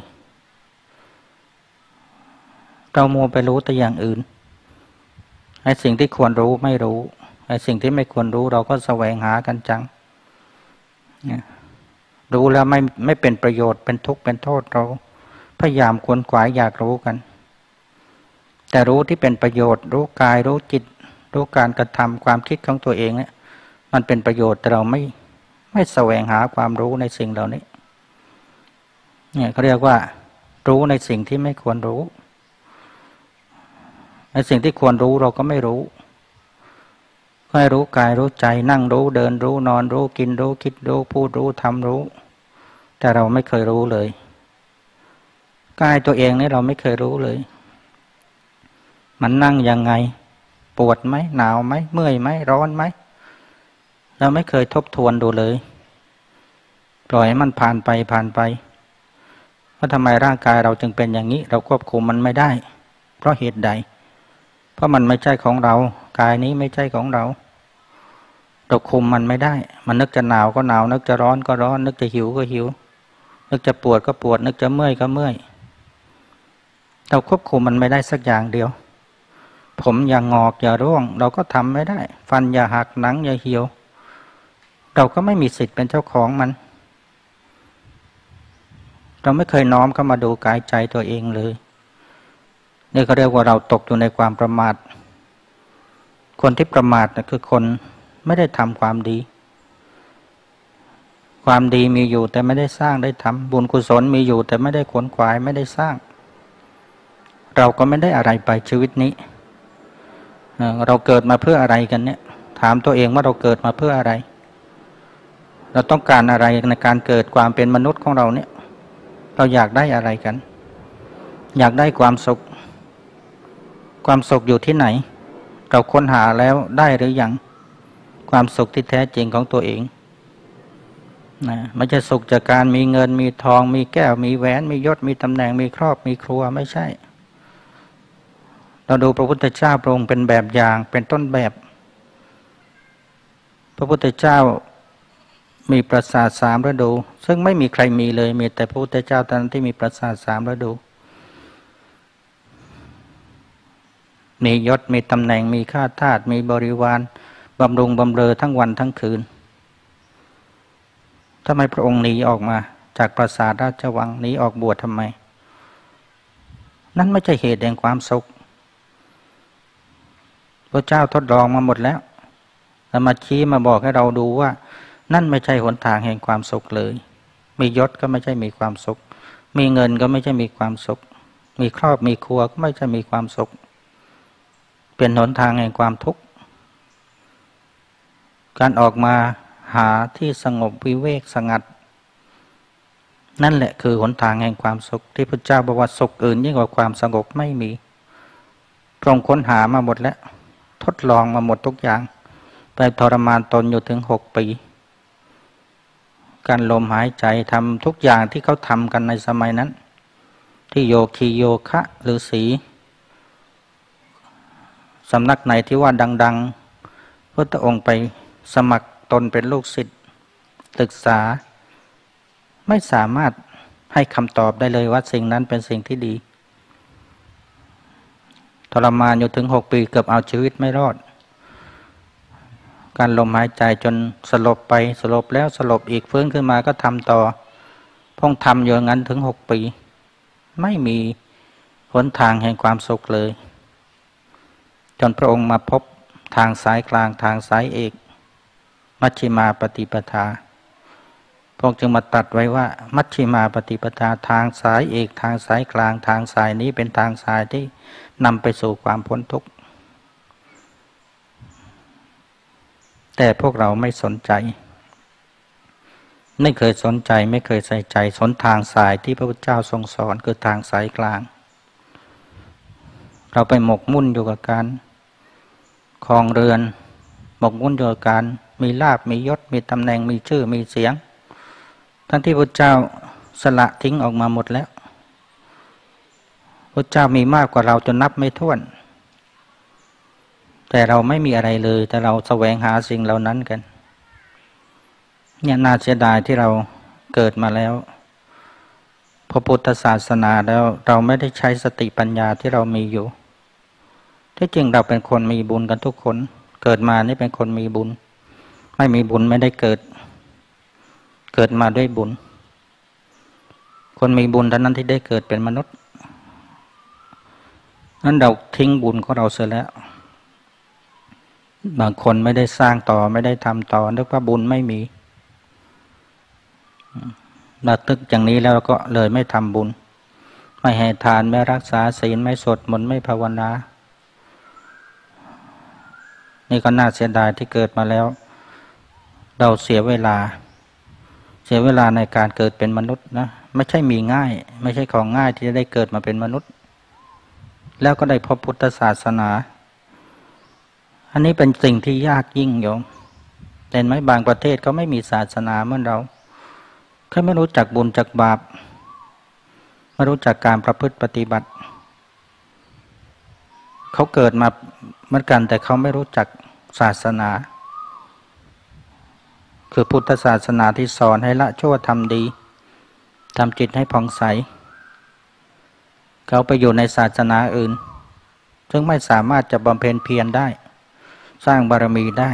เรามัวไปรู้แต่อย่างอื่นไอ้สิ่งที่ควรรู้ไม่รู้ไอ้สิ่งที่ไม่ควรรู้เราก็แสวงหากันจังรู้แล้วไม่ไม่เป็นประโยชน์เป็นทุกข์เป็นโทษเราพยายามขวนขวายอยากรู้กันแต่รู้ที่เป็นประโยชน์รู้กายรู้จิตรู้การกระทำความคิดของตัวเองเนี่ยมันเป็นประโยชน์แต่เราไม่ไม่แสวงหาความรู้ในสิ่งเหล่านี้เนี่ยเขาเรียกว่ารู้ในสิ่งที่ไม่ควรรู้ในสิ่งที่ควรรู้เราก็ไม่รู้ก็ให้รู้กายรู้ใจนั่งรู้เดินรู้นอนรู้กินรู้คิดรู้พูดรู้ทำรู้แต่เราไม่เคยรู้เลยกายตัวเองนี่เราไม่เคยรู้เลยมันนั่งยังไงปวดไหมหนาวไหมเมื่อยไหมร้อนไหมเราไม่เคยทบทวนดูเลยปล่อยให้มันผ่านไปผ่านไปว่าทำไมร่างกายเราจึงเป็นอย่างนี้เราควบคุมมันไม่ได้เพราะเหตุใดเพราะมันไม่ใช่ของเรากายนี้ไม่ใช่ของเราเราคุมมันไม่ได้มันนึกจะหนาวก็หนาวนึกจะร้อนก็ร้อนนึกจะหิวก็หิวนึกจะปวดก็ปวดนึกจะเมื่อยก็เมื่อยเราควบคุมมันไม่ได้สักอย่างเดียวผมอย่างงอกอย่าร่วงเราก็ทำไม่ได้ฟันอย่าหักหนังอย่าเหี่ยวเราก็ไม่มีสิทธิ์เป็นเจ้าของมันเราไม่เคยน้อมเข้ามาดูกายใจตัวเองเลยนี่เขาเรียกว่าเราตกอยู่ในความประมาทคนที่ประมาทนะคือคนไม่ได้ทำความดีความดีมีอยู่แต่ไม่ได้สร้างได้ทำบุญกุศลมีอยู่แต่ไม่ได้ขวนขวายไม่ได้สร้างเราก็ไม่ได้อะไรไปชีวิตนี้เราเกิดมาเพื่ออะไรกันเนี่ยถามตัวเองว่าเราเกิดมาเพื่ออะไรเราต้องการอะไรในการเกิดความเป็นมนุษย์ของเราเนี่ยเราอยากได้อะไรกันอยากได้ความสุขความสุขอยู่ที่ไหนเราค้นหาแล้วได้หรือยังความสุขที่แท้จริงของตัวเองนะไม่ใช่สุขจากการมีเงินมีทองมีแก้วมีแหวนมียศมีตำแหน่งมีครอบมีครัวไม่ใช่เราดูพระพุทธเจ้าพระองค์เป็นแบบอย่างเป็นต้นแบบพระพุทธเจ้ามีปราสาทสามฤดูซึ่งไม่มีใครมีเลยมีแต่พระพุทธเจ้าเท่านั้นที่มีปราสาทสามฤดูมียศมีตำแหน่งมีข้าทาสมีบริวารบำรุงบำเรอทั้งวันทั้งคืนทำไมพระองค์หนีออกมาจากปราสาทราชวังหนีออกบวชทำไมนั่นไม่ใช่เหตุแห่งความสุขพระเจ้าทดลองมาหมดแล้วแล้วมาชี้มาบอกให้เราดูว่านั่นไม่ใช่หนทางแห่งความสุขเลยมียศก็ไม่ใช่มีความสุขมีเงินก็ไม่ใช่มีความสุขมีครอบมีครัวก็ไม่ใช่มีความสุขเป็นหนทางแห่งความทุกข์การออกมาหาที่สงบวิเวกสงัดนั่นแหละคือหนทางแห่งความสุขที่พระเจ้าบอกว่าสุขอื่นยิ่งกว่าความสงบไม่มีพระองค์ค้นหามาหมดแล้วทดลองมาหมดทุกอย่างไปทรมานตนอยู่ถึงหกปีการลมหายใจทำทุกอย่างที่เขาทำกันในสมัยนั้นที่โยคีโยคะหรือสีสำนักไหนที่ว่าดังๆพระองค์ไปสมัครตนเป็นลูกศิษย์ศึกษาไม่สามารถให้คำตอบได้เลยว่าสิ่งนั้นเป็นสิ่งที่ดีทรมานอยู่ถึงหกปีเกือบเอาชีวิตไม่รอดการลมหายใจจนสลบไปสลบแล้วสลบอีกฟื้นขึ้นมาก็ทำต่อพงทำอยู่งั้นถึงหกปีไม่มีหนทางแห่งความสุขเลยจนพระองค์มาพบทางสายกลางทางสายเอกมัชฌิมาปฏิปทาพระองค์จึงมาตรัสไว้ว่ามัชฌิมาปฏิปทาทางสายเอกทางสายกลางทางสายนี้เป็นทางสายที่นำไปสู่ความพ้นทุกข์แต่พวกเราไม่สนใจไม่เคยสนใจไม่เคยใส่ใจสนทางสายที่พระพุทธเจ้าทรงสอนคือทางสายกลางเราไปหมกมุ่นอยู่กับการครองเรือนหมกมุ่นอยู่กับการมีลาภมียศมีตำแหน่งมีชื่อมีเสียงทั้งที่พระเจ้าสละทิ้งออกมาหมดแล้วพระเจ้ามีมากกว่าเราจนนับไม่ถ้วนแต่เราไม่มีอะไรเลยแต่เราแสวงหาสิ่งเหล่านั้นกันเนี่ยน่าเสียดายที่เราเกิดมาแล้วพระพุทธศาสนาแล้วเราไม่ได้ใช้สติปัญญาที่เรามีอยู่ที่จริงเราเป็นคนมีบุญกันทุกคนเกิดมานี่เป็นคนมีบุญไม่มีบุญไม่ได้เกิดเกิดมาด้วยบุญคนมีบุญเท่านั้นที่ได้เกิดเป็นมนุษย์นั้นเราทิ้งบุญของเราเสียแล้วบางคนไม่ได้สร้างต่อไม่ได้ทำต่อนึกว่าบุญไม่มีเราตึกอย่างนี้แล้วก็เลยไม่ทำบุญไม่ให้ทานไม่รักษาศีลไม่สวดมนต์ไม่ภาวนานี่ก็น่าเสียดายที่เกิดมาแล้วเราเสียเวลาเสียเวลาในการเกิดเป็นมนุษย์นะไม่ใช่มีง่ายไม่ใช่ของง่ายที่จะได้เกิดมาเป็นมนุษย์แล้วก็ได้พบพุทธศาสนาอันนี้เป็นสิ่งที่ยากยิ่งโยมเห็นไหมบางประเทศเขาไม่มีศาสนาเหมือนเราเขาไม่รู้จักบุญจักบาปไม่รู้จักการประพฤติปฏิบัติเขาเกิดมาเหมือนกันแต่เขาไม่รู้จักศาสนาคือพุทธศาสนาที่สอนให้ละชั่วทำดีทำจิตให้ผ่องใสเขาไปอยู่ในศาสนาอื่นซึ่งไม่สามารถจะบำเพ็ญเพียรได้สร้างบารมีได้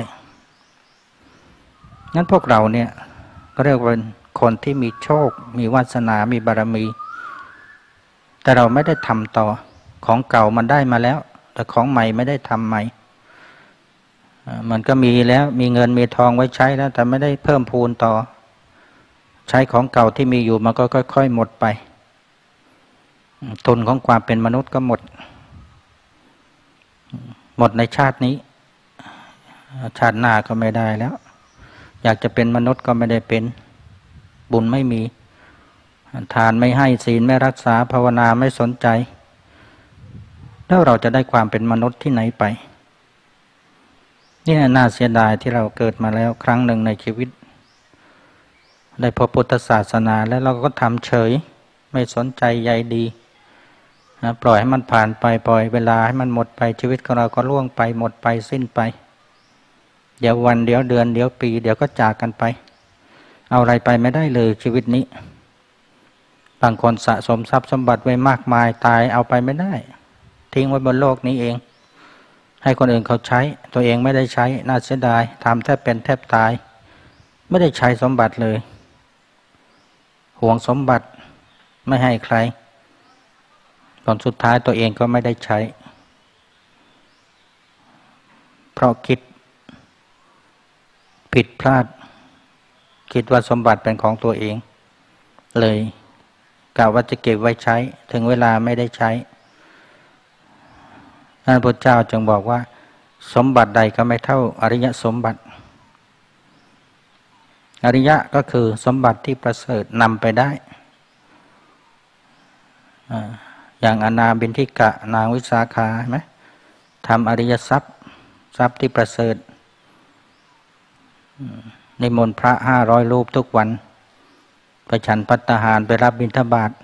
งั้นพวกเราเนี่ยก็เรียกว่าคนที่มีโชคมีวาสนามีบารมีแต่เราไม่ได้ทำต่อของเก่ามันได้มาแล้วแต่ของใหม่ไม่ได้ทำใหม่มันก็มีแล้วมีเงินมีทองไว้ใช้แล้วแต่ไม่ได้เพิ่มพูนต่อใช้ของเก่าที่มีอยู่มันก็ค่อยๆหมดไปทุนของความเป็นมนุษย์ก็หมดหมดในชาตินี้ชาติหน้าก็ไม่ได้แล้วอยากจะเป็นมนุษย์ก็ไม่ได้เป็นบุญไม่มีทานไม่ให้ศีลไม่รักษาภาวนาไม่สนใจแล้วเราจะได้ความเป็นมนุษย์ที่ไหนไปนี่น่าเสียดายที่เราเกิดมาแล้วครั้งหนึ่งในชีวิตได้พบพุทธศาสนาแล้วเราก็ทำเฉยไม่สนใจใยดีนะปล่อยให้มันผ่านไปปล่อยเวลาให้มันหมดไปชีวิตของเราก็ล่วงไปหมดไปสิ้นไปเดี๋ยววันเดี๋ยวเดือนเดี๋ยวปีเดี๋ยวก็จากกันไปเอาอะไรไปไม่ได้เลยชีวิตนี้บางคนสะสมทรัพย์สมบัติไว้มากมายตายเอาไปไม่ได้ทิ้งไว้บนโลกนี้เองให้คนอื่นเขาใช้ตัวเองไม่ได้ใช้น่าเสียดายทำแทบเป็นแทบตายไม่ได้ใช้สมบัติเลยหวงสมบัติไม่ให้ใครตอนสุดท้ายตัวเองก็ไม่ได้ใช้เพราะคิดผิดพลาดคิดว่าสมบัติเป็นของตัวเองเลยกล่าวว่าจะเก็บไว้ใช้ถึงเวลาไม่ได้ใช้พระพุทธเจ้าจึงบอกว่าสมบัติใดก็ไม่เท่าอริยสมบัติอริยะก็คือสมบัติที่ประเสริฐนำไปได้อย่างอนาบิณฑิกะนางวิสาขาใช่ไหมทำอริยทรัพย์ทรัพย์ที่ประเสริฐนิมนต์พระห้าร้อยรูปทุกวันไปฉันภัตตาหารไปรับบิณฑบาต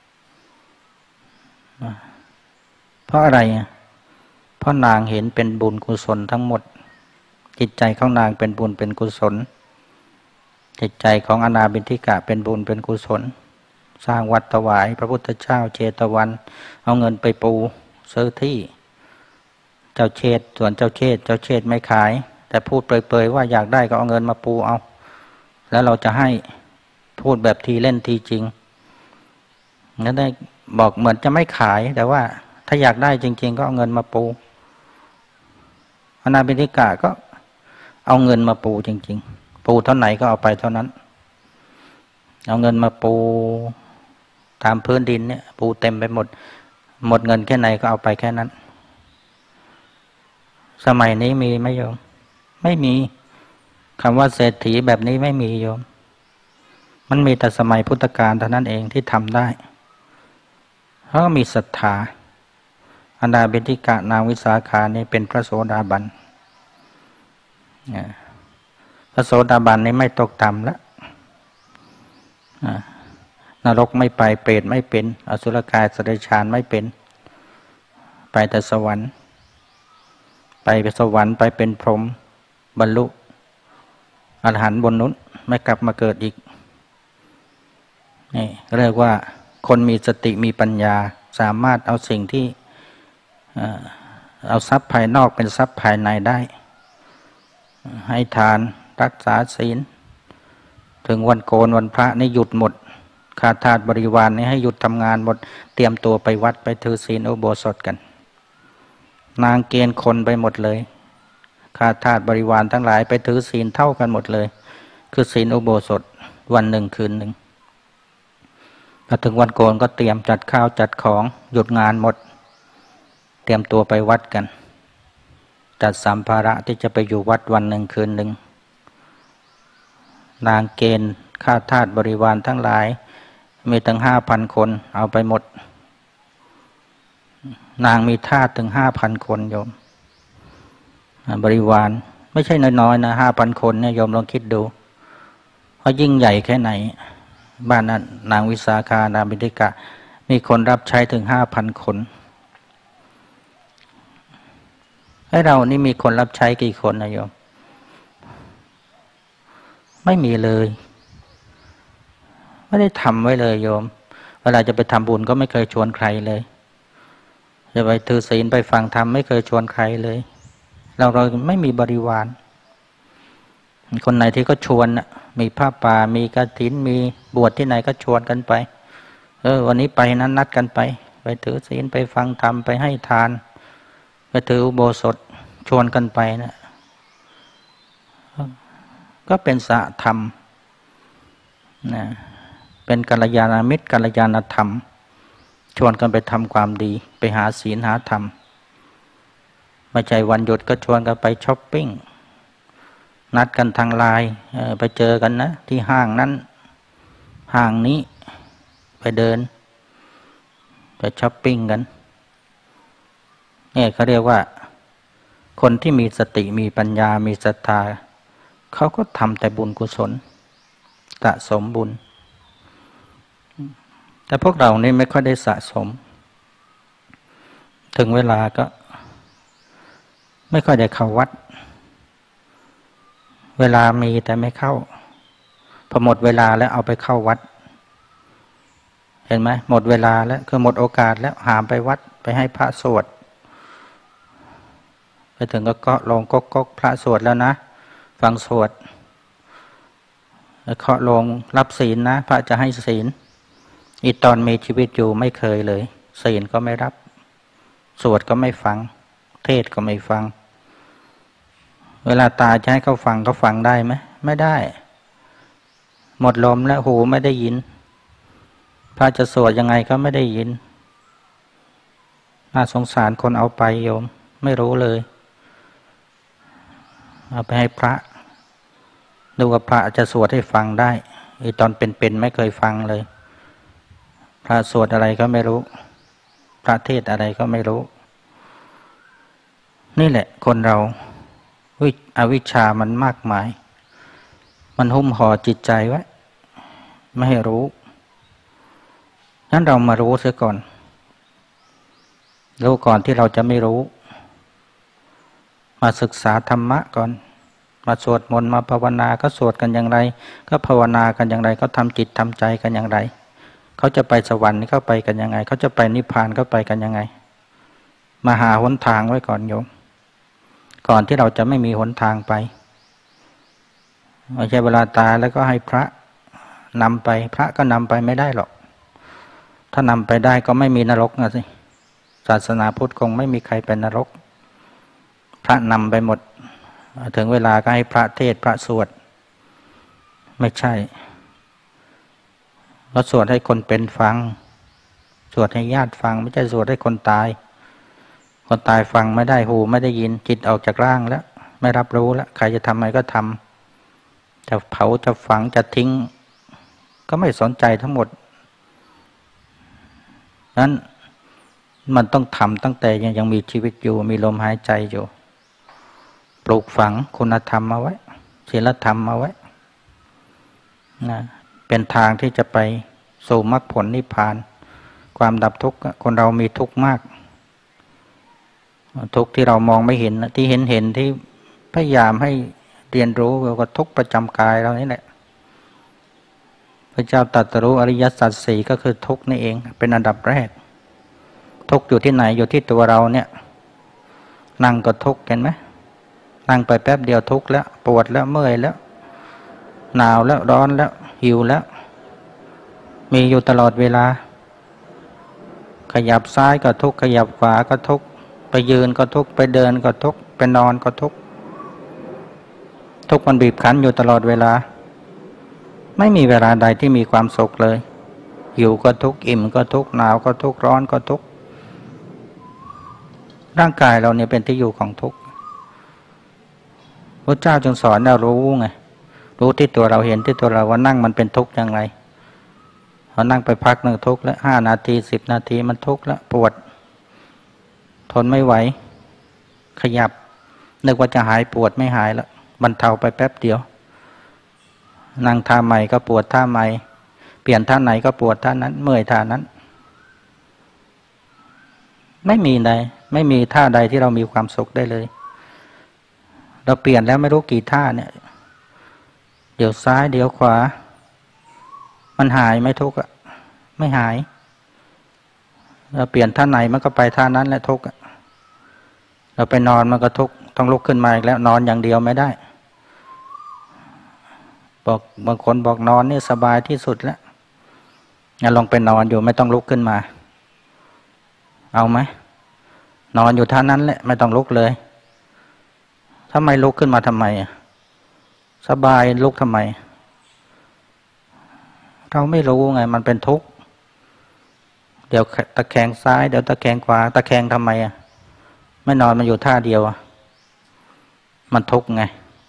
เพราะอะไรเพราะนางเห็นเป็นบุญกุศลทั้งหมดจิตใจของนางเป็นบุญเป็นกุศลจิตใจของอนาบิณฑิกะเป็นบุญเป็นกุศลสร้างวัดถวายพระพุทธเจ้าเชตวันเอาเงินไปปูซื้อที่เจ้าเชษส่วนเจ้าเชษเจ้าเชษไม่ขายแต่พูดเปรยๆว่าอยากได้ก็เอาเงินมาปูเอาแล้วเราจะให้พูดแบบทีเล่นทีจริงนั่นได้บอกเหมือนจะไม่ขายแต่ว่าถ้าอยากได้จริงๆก็เอาเงินมาปูอนาบิณฑิกะก็เอาเงินมาปูจริงๆปูเท่าไหนก็เอาไปเท่านั้นเอาเงินมาปูตามพื้นดินเนี่ยปูเต็มไปหมดหมดเงินแค่ไหนก็เอาไปแค่นั้นสมัยนี้มีไหมโยมไม่มีคำว่าเศรษฐีแบบนี้ไม่มีโยมมันมีแต่สมัยพุทธกาลเท่านั้นเองที่ทำได้เพราะมีศรัทธาอนาบิณฑิกะนางวิสาขานี่เป็นพระโสดาบันพระโสดาบันนี่ไม่ตกต่ำแล้วนรกไม่ไปเปรตไม่เป็นอสุรกายสัตว์เดรัจฉานไม่เป็นไปแต่สวรรค์ไปสวรรค์ไปเป็นพรหมบรรลุอรหันต์บนนู้นไม่กลับมาเกิดอีกนี่เรียกว่าคนมีสติมีปัญญาสามารถเอาสิ่งที่เอาทรัพย์ภายนอกเป็นทรัพย์ภายในได้ให้ทานรักษาศีลถึงวันโกนวันพระนี่หยุดหมดข้าทาสบริวารนี่ให้หยุดทำงานหมดเตรียมตัวไปวัดไปถือศีลอุโบสถกันนางเกณฑ์คนไปหมดเลยข้าทาสบริวารทั้งหลายไปถือศีลเท่ากันหมดเลยคือศีลอุโบสถวันหนึ่งคืนหนึ่งพอถึงวันโกนก็เตรียมจัดข้าวจัดของหยุดงานหมดเตรียมตัวไปวัดกันจัดสัมภาระที่จะไปอยู่วัดวันหนึ่งคืนหนึ่งนางเกณฑ์ข้าทาสบริวารทั้งหลายมีถึงห้าพันคนเอาไปหมดนางมีทาสถึงห้าพันคนโยมบริวารไม่ใช่น้อยๆนะห้าพันคนเนี่ยโยมลองคิดดูว่ายิ่งใหญ่แค่ไหนบ้านนั้นนางวิสาขานางบิณฑิกะมีคนรับใช้ถึงห้าพันคนให้เรานี่มีคนรับใช้กี่คนนะโยมไม่มีเลยไม่ได้ทำไว้เลยโยมเวลาจะไปทำบุญก็ไม่เคยชวนใครเลยจะไปถือศีลไปฟังธรรมไม่เคยชวนใครเลยเราเราไม่มีบริวารคนไหนที่ก็ชวนนะมีผ้าป่ามีกฐินมีบวชที่ไหนก็ชวนกันไปเออวันนี้ไปนั้นนัดกันไปไปถือศีลไปฟังธรรมไปให้ทานไปถืออุโบสถชวนกันไปนะก็เป็นสะธรรมนะเป็นกัลยาณมิตรกัลยาณธรรมชวนกันไปทำความดีไปหาศีลหาธรรมไม่ใช่วันหยุดก็ชวนกันไปช้อปปิ้งนัดกันทางไลน์ไปเจอกันนะที่ห้างนั้นห้างนี้ไปเดินไปช้อปปิ้งกันนี่เขาเรียกว่าคนที่มีสติมีปัญญามีศรัทธาเขาก็ทำแต่บุญกุศลสะสมบุญแต่พวกเรานี่ไม่ค่อยได้สะสมถึงเวลาก็ไม่ค่อยได้เข้าวัดเวลามีแต่ไม่เข้าพอหมดเวลาแล้วเอาไปเข้าวัดเห็นไหมหมดเวลาแล้วคือหมดโอกาสแล้วหามไปวัดไปให้พระสวดไปถึงก็เกาะลงก๊กก๊กพระสวดแล้วนะฟังสวดเคาะลงรับศีลนะพระจะให้ศีลอีตอนมีชีวิตอยู่ไม่เคยเลยศีลก็ไม่รับสวดก็ไม่ฟังเทศก็ไม่ฟังเวลาตายจะให้เขาฟังเขาฟังได้ไหมไม่ได้หมดลมแล้วหูไม่ได้ยินพระจะสวดยังไงก็ไม่ได้ยินน่าสงสารคนเอาไปโยมไม่รู้เลยเอาไปให้พระดูว่าพระจะสวดให้ฟังได้อีตอนเป็นๆไม่เคยฟังเลยพระสวดอะไรก็ไม่รู้พระเทศอะไรก็ไม่รู้นี่แหละคนเราวิอวิชชามันมากมายมันหุ้มห่อจิตใจไว้ไม่ให้รู้งั้นเรามารู้เสียก่อนรู้ก่อนที่เราจะไม่รู้มาศึกษาธรรมะก่อนมาสวดมนต์มาภาวนาก็สวดกันอย่างไรก็ภาวนากันอย่างไรก็ทำจิตทำใจกันอย่างไรเขาจะไปสวรรค์เขาไปกันยังไงเขาจะไปนิพพานเขาไปกันยังไงมาหาหนทางไว้ก่อนโยมก่อนที่เราจะไม่มีหนทางไปไม่ใช่เวลาตายแล้วก็ให้พระนำไปพระก็นำไปไม่ได้หรอกถ้านำไปได้ก็ไม่มีนรกนะสิศาสนาพุทธคงไม่มีใครเป็นนรกพระนำไปหมดถึงเวลาก็ให้พระเทศพระสวดไม่ใช่เราสวดให้คนเป็นฟังสวดให้ญาติฟังไม่ใช่สวดให้คนตายคนตายฟังไม่ได้หูไม่ได้ยินจิตออกจากร่างแล้วไม่รับรู้แล้วใครจะทำอะไรก็ทำจะเผาจะฝังจะทิ้งก็ไม่สนใจทั้งหมดนั้นมันต้องทำตั้งแต่ยังยังมีชีวิตอยู่มีลมหายใจอยู่ปลูกฝังคุณธรรมเอาไว้ศีลธรรมเอาไว้นะเป็นทางที่จะไปสู่มรรคผลนิพพานความดับทุกข์คนเรามีทุกข์มากทุกข์ที่เรามองไม่เห็นที่เห็นเห็นที่พยายามให้เรียนรู้ก็ทุกข์ประจำกายเรานี่แหละพระเจ้าตรัสรู้อริยสัจสี่ก็คือทุกข์นี่เองเป็นอันดับแรกทุกข์อยู่ที่ไหนอยู่ที่ตัวเราเนี่ยนั่งก็ทุกข์เห็นไหมนั่งไปแป๊บเดียวทุกข์แล้วปวดแล้วเมื่อยแล้วหนาวแล้วร้อนแล้วหิวแล้วมีอยู่ตลอดเวลาขยับซ้ายก็ทุกข์ขยับขวาก็ทุกข์ไปยืนก็ทุกข์ไปเดินก็ทุกข์ไปนอนก็ทุกข์ทุกข์มันบีบคั้นอยู่ตลอดเวลาไม่มีเวลาใดที่มีความสุขเลยหิวก็ทุกข์อิ่มก็ทุกข์หนาวก็ทุกข์ร้อนก็ทุกข์ร่างกายเราเนี่ยเป็นที่อยู่ของทุกข์พระเจ้าจึงสอนเรารู้ไงรู้ที่ตัวเราเห็นที่ตัวเราว่านั่งมันเป็นทุกข์อย่างไรพอนั่งไปพักหนึ่งทุกข์แล้วห้านาทีสิบนาทีมันทุกข์แล้วปวดทนไม่ไหวขยับนึกว่าจะหายปวดไม่หายแล้วบรรเทาไปแป๊บเดียวนั่งท่าใหม่ก็ปวดท่าใหม่เปลี่ยนท่าไหนก็ปวดท่านั้นเมื่อยท่านั้นไม่มีใดไม่มีท่าใดที่เรามีความสุขได้เลยเราเปลี่ยนแล้วไม่รู้กี่ท่าเนี่ยเดี๋ยวซ้ายเดี๋ยวขวามันหายไหมทุกข์อ่ะไม่หายเราเปลี่ยนท่าไหนมันก็ไปท่านั้นแหละทุกข์เราไปนอนมันก็ทุกข์ต้องลุกขึ้นมาอีกแล้วนอนอย่างเดียวไม่ได้บอกบางคนบอกนอนนี่สบายที่สุดแล้วงั้นลองไปนอนอยู่ไม่ต้องลุกขึ้นมาเอาไหมนอนอยู่ท่านั้นแหละไม่ต้องลุกเลยทำไมลุกขึ้นมาทำไมสบายลุกทำไมเราไม่รู้ไงมันเป็นทุกข์เดี๋ยวตะแคงซ้ายเดี๋ยวตะแคงขวาตะแคงทำไมอ่ะไม่นอนมันอยู่ท่าเดียวมันทุกข์ไง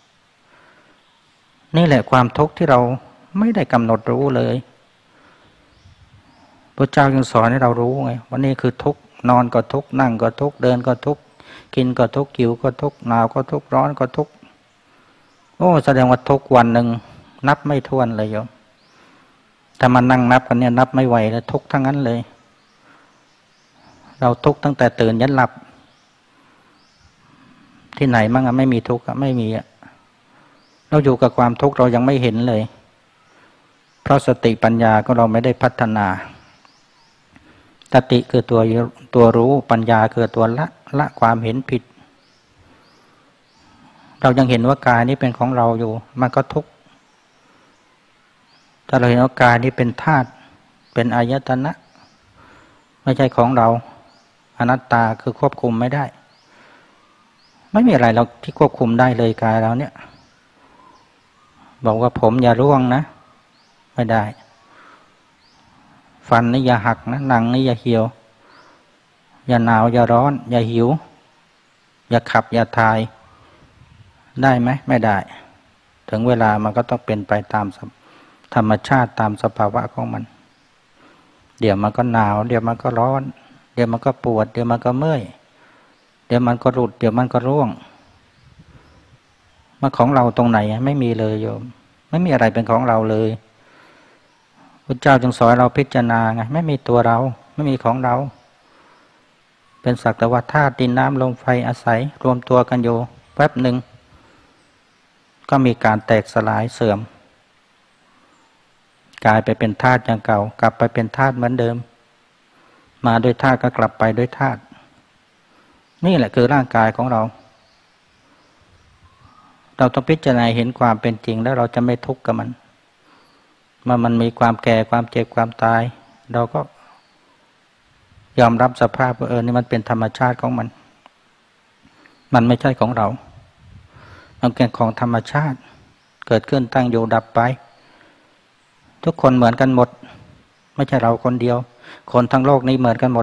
นี่แหละความทุกข์ที่เราไม่ได้กำหนดรู้เลยพระเจ้าจึงสอนให้เรารู้ไงว่านี่คือทุกข์นอนก็ทุกข์นั่งก็ทุกข์เดินก็ทุกข์กินก็ทุกข์หิวก็ทุกข์หนาวก็ทุกข์ร้อนก็ทุกข์โอ้แสดงว่าทุกวันหนึ่งนับไม่ถ้วนเลยโยมถ้ามันนั่งนับกันเนี่ยนับไม่ไหวแล้วทุกข์ทั้งนั้นเลยเราทุกข์ตั้งแต่ตื่นยันหลับที่ไหนมั่งอะไม่มีทุกข์อะไม่มีอะเราอยู่กับความทุกข์เรายังไม่เห็นเลยเพราะสติปัญญาก็เราไม่ได้พัฒนาสติคือตัวตัวรู้ปัญญาคือตัวละละความเห็นผิดเรายังเห็นว่ากายนี้เป็นของเราอยู่มันก็ทุกข์ถ้าเราเห็นว่ากายนี้เป็นธาตุเป็นอายตนะไม่ใช่ของเราอนัตตาคือควบคุมไม่ได้ไม่มีอะไรเราที่ควบคุมได้เลยกายเราเนี่ยบอกว่าผมอย่าร่วงนะไม่ได้ฟันนี่อย่าหักนะหนังนี่อย่าเหี่ยวอย่าหนาวอย่าร้อนอย่าหิวอย่าขับอย่าทายได้ไหมไม่ได้ถึงเวลามันก็ต้องเป็นไปตามธรรมชาติตามสภาวะของมันเดี๋ยวมันก็หนาวเดี๋ยวมันก็ร้อนเดี๋ยวมันก็ปวดเดี๋ยวมันก็เมื่อยเดี๋ยวมันก็หลุดเดี๋ยวมันก็ร่วงมาของเราตรงไหนไม่มีเลยโยมไม่มีอะไรเป็นของเราเลยพระเจ้าจึงสอนเราพิจารณาไงไม่มีตัวเราไม่มีของเราเป็นสักแต่ว่าธาตุดินน้ำลมไฟอาศัยรวมตัวกันอยู่แป๊บหนึ่งก็มีการแตกสลายเสื่อมกลายไปเป็นธาตุอย่างเก่ากลับไปเป็นธาตุเหมือนเดิมมาด้วยธาตุก็กลับไปด้วยธาตุนี่แหละคือร่างกายของเราเราต้องพิจารณาเห็นความเป็นจริงแล้วเราจะไม่ทุกข์กับมันเมื่อมันมีความแก่ความเจ็บความตายเราก็ยอมรับสภาพว่าเออนี่มันเป็นธรรมชาติของมันมันไม่ใช่ของเรามันเป็นของธรรมชาติเกิดขึ้นตั้งอยู่ดับไปทุกคนเหมือนกันหมดไม่ใช่เราคนเดียวคนทั้งโลกนี้เหมือนกันหมด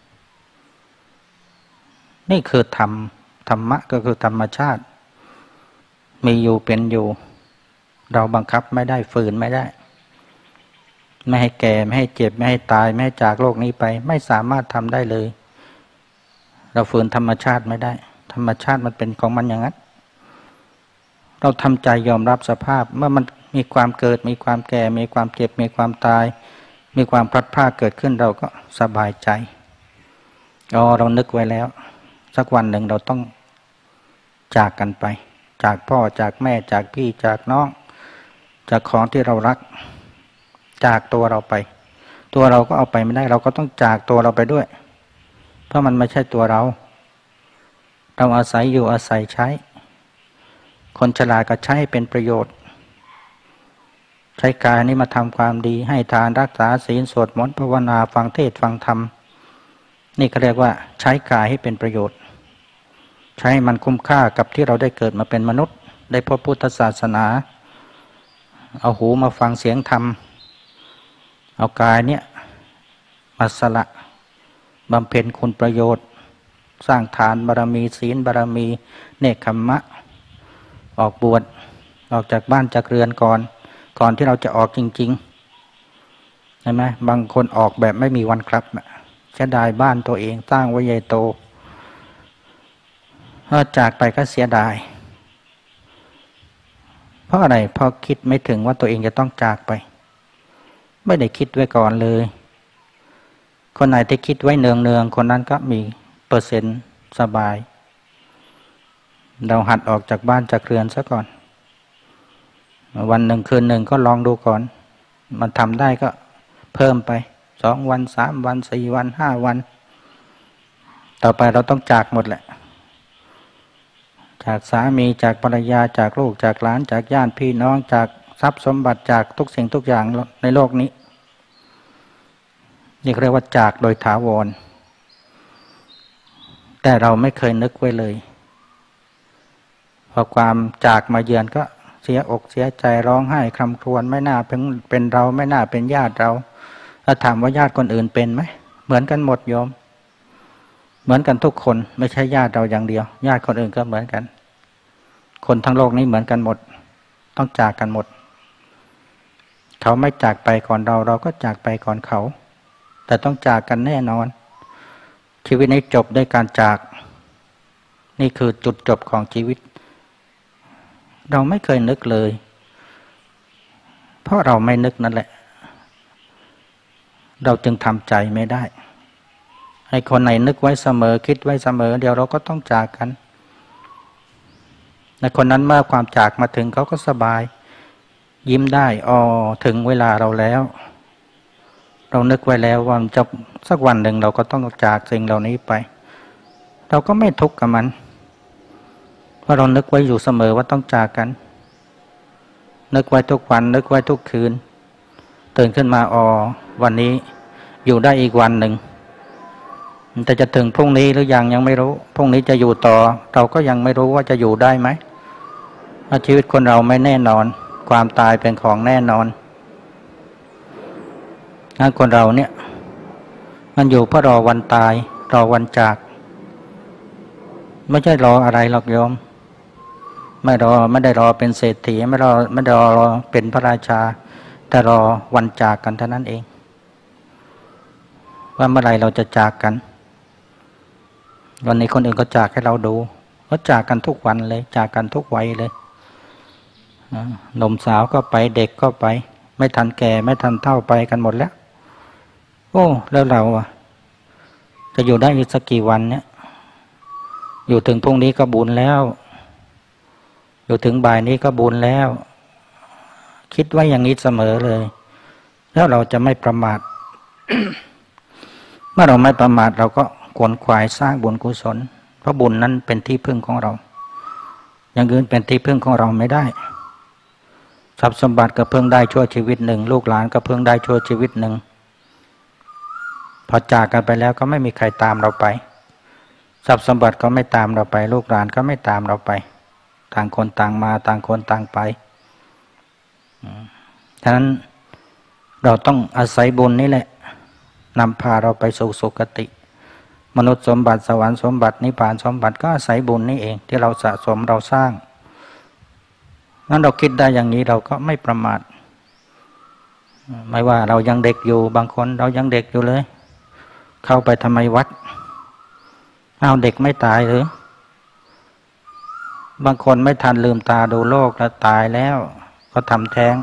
นี่คือธรรมธรรมะก็คือธรรมชาติมีอยู่เป็นอยู่เราบังคับไม่ได้ฝืนไม่ได้ไม่ให้แก่ไม่ให้เจ็บไม่ให้ตายไม่ให้จากโลกนี้ไปไม่สามารถทำได้เลยเราฝืนธรรมชาติไม่ได้ธรรมชาติมันเป็นของมันอย่างนั้นเราทำใจยอมรับสภาพเมื่อมันมีความเกิดมีความแก่มีความเจ็บมีความตายมีความพลัดพรากเกิดขึ้นเราก็สบายใจอ๋อเรานึกไว้แล้วสักวันหนึ่งเราต้องจากกันไปจากพ่อจากแม่จากพี่จากน้องจากของที่เรารักจากตัวเราไปตัวเราก็เอาไปไม่ได้เราก็ต้องจากตัวเราไปด้วยเพราะมันไม่ใช่ตัวเราเราอาศัยอยู่อาศัยใช้คนฉลาดก็ใช้เป็นประโยชน์ใช้กายนี้มาทำความดีให้ทานรักษาศีลสวดมนต์ภาวนาฟังเทศน์ฟังธรรมนี่เขาเรียกว่าใช้กายให้เป็นประโยชน์ใช้มันคุ้มค่ากับที่เราได้เกิดมาเป็นมนุษย์ได้พบพุทธศาสนาเอาหูมาฟังเสียงธรรมเอากายเนี่ยมาสละบำเพ็ญคุณประโยชน์สร้างทานบารมีศีลบารมีเนกขัมมะออกบวชออกจากบ้านจากเรือนก่อนก่อนที่เราจะออกจริงๆใช่ไหมบางคนออกแบบไม่มีวันครับเสียดายบ้านตัวเองสร้างไว้ใหญ่โตพอจากไปก็เสียดายเพราะอะไรเพราะคิดไม่ถึงว่าตัวเองจะต้องจากไปไม่ได้คิดไว้ก่อนเลยคนไหนที่คิดไว้เนืองๆคนนั้นก็มีเปอร์เซ็นต์สบายเราหัดออกจากบ้านจากเรือนซะก่อนวันหนึ่งคืนหนึ่งก็ลองดูก่อนมันทำได้ก็เพิ่มไปสองวันสามวันสี่วันห้าวันต่อไปเราต้องจากหมดแหละจากสามีจากภรรยาจากลูกจากหลานจากญาติพี่น้องจากทรัพย์สมบัติจากทุกสิ่งทุกอย่างในโลกนี้นี่เรียกว่าจากโดยถาวรแต่เราไม่เคยนึกไว้เลยพอความจากมาเยือนก็เสียอกเสียใจร้องไห้คร่ำครวญไม่น่าเป็นเป็นเราไม่น่าเป็นญาติเราถ้าถามว่าญาติคนอื่นเป็นไหมเหมือนกันหมดโยมเหมือนกันทุกคนไม่ใช่ญาติเราอย่างเดียวญาติคนอื่นก็เหมือนกันคนทั้งโลกนี้เหมือนกันหมดต้องจากกันหมดเขาไม่จากไปก่อนเราเราก็จากไปก่อนเขาแต่ต้องจากกันแน่นอนชีวิตนี้จบด้วยการจากนี่คือจุดจบของชีวิตเราไม่เคยนึกเลยเพราะเราไม่นึกนั่นแหละเราจึงทำใจไม่ได้ให้คนไหนนึกไว้เสมอคิดไว้เสมอเดี๋ยวเราก็ต้องจากกันในคนนั้นเมื่อความจากมาถึงเขาก็สบายยิ้มได้อ๋อถึงเวลาเราแล้วเรานึกไว้แล้วว่าจะสักวันหนึ่งเราก็ต้องจากสิ่งเหล่านี้ไปเราก็ไม่ทุกข์กับมันเพราะเรานึกไว้อยู่เสมอว่าต้องจากกันนึกไว้ทุกวันนึกไว้ทุกคืนตื่นขึ้นมาอ๋อวันนี้อยู่ได้อีกวันหนึ่งแต่จะถึงพรุ่งนี้หรือยังยังไม่รู้พรุ่งนี้จะอยู่ต่อเราก็ยังไม่รู้ว่าจะอยู่ได้ไหมชีวิตคนเราไม่แน่นอนความตายเป็นของแน่นอนงั้นคนเราเนี่ยมันอยู่เพื่อรอวันตายรอวันจากไม่ใช่รออะไรหรอกโยมไม่รอไม่ได้รอเป็นเศรษฐีไม่รอไม่ได้รอเป็นพระราชาแต่รอวันจากกันเท่านั้นเองว่าเมื่อไรเราจะจากกันวันนี้คนอื่นก็จากให้เราดูก็จากกันทุกวันเลยจากกันทุกวัยเลยหนุ่มสาวก็ไปเด็กก็ไปไม่ทันแก่ไม่ทันเฒ่าไปกันหมดแล้วโอ้แล้วเราอะจะอยู่ได้อีกสักกี่วันเนี่ยอยู่ถึงพรุ่งนี้ก็บุญแล้วอยู่ถึงบ่ายนี้ก็บุญแล้วคิดไว้อย่างนี้เสมอเลยแล้วเราจะไม่ประมาท เมื่อเราไม่ประมาทเราก็ขวนขวายสร้างบุญกุศลเพราะบุญนั้นเป็นที่พึ่งของเราอย่างอื่นเป็นที่พึ่งของเราไม่ได้ทรัพย์สมบัติก็เพิ่งได้ชั่วชีวิตหนึ่งลูกหลานก็เพิ่งได้ชั่วชีวิตหนึ่งพอจากกันไปแล้วก็ไม่มีใครตามเราไปทรัพย์สมบัติก็ไม่ตามเราไปลูกหลานก็ไม่ตามเราไปต่างคนต่างมาต่างคนต่างไปฉะนั้นเราต้องอาศัยบุญนี่แหละนำพาเราไปสู่สุคติ มนุษย์สมบัติสวรรค์สมบัตินิพพานสมบัติก็อาศัยบุญนี่เองที่เราสะสมเราสร้างนั้นเราคิดได้อย่างนี้เราก็ไม่ประมาทไม่ว่าเรายังเด็กอยู่บางคนเรายังเด็กอยู่เลยเข้าไปทำไมวัดเอาเด็กไม่ตายหรือบางคนไม่ทันลืมตาดูโลกแล้วตายแล้วก็ทำแท้ง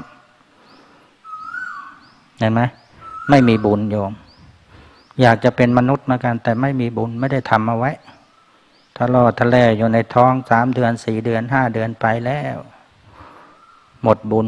เห็นไหมไม่มีบุญโยมอยากจะเป็นมนุษย์เหมือนกันแต่ไม่มีบุญไม่ได้ทำเอาไว้ทะเลาะทะเลอยู่ในท้องสามเดือนสี่เดือนห้าเดือนไปแล้วหมดบุญ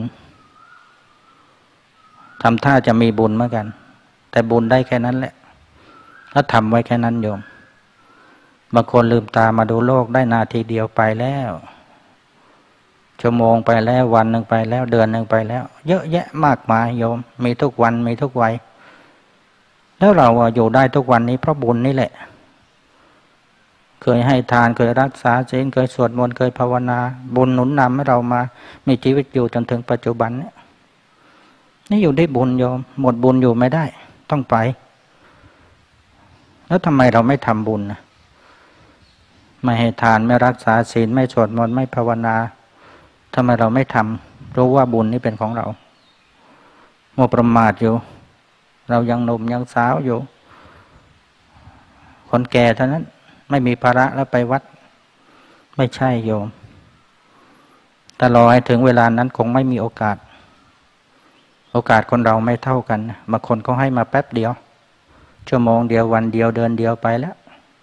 ทำท่าจะมีบุญเหมือนกันแต่บุญได้แค่นั้นแหละแล้วทำไว้แค่นั้นโยมบางคนลืมตามาดูโลกได้นาทีเดียวไปแล้วชั่วโมงไปแล้ววันหนึ่งไปแล้วเดือนหนึ่งไปแล้วเยอะแยะมากมายโยมมีทุกวันมีทุกวัยแล้วเราอยู่ได้ทุกวันนี้เพราะบุญนี่แหละเคยให้ทานเคยรักษาศีลเคยสวดมนต์เคยภาวนาบุญหนุนนำให้เรามามีชีวิตอยู่จนถึงปัจจุบันนี้นี่อยู่ได้บุญโยมหมดบุญอยู่ไม่ได้ต้องไปแล้วทำไมเราไม่ทำบุญนะไม่ให้ทานไม่รักษาศีลไม่สวดมนต์ไม่ภาวนาทำไมเราไม่ทำรู้ว่าบุญนี้เป็นของเรามัวประมาทอยู่เรายังหนุ่มยังสาวอยู่คนแก่เท่านั้นไม่มีภาระแล้วไปวัดไม่ใช่โยมแต่รอให้ถึงเวลานั้นคงไม่มีโอกาสโอกาสคนเราไม่เท่ากันบางคนเขาให้มาแป๊บเดียวชั่วโมงเดียววันเดียวเดือนเดียวไปแล้ว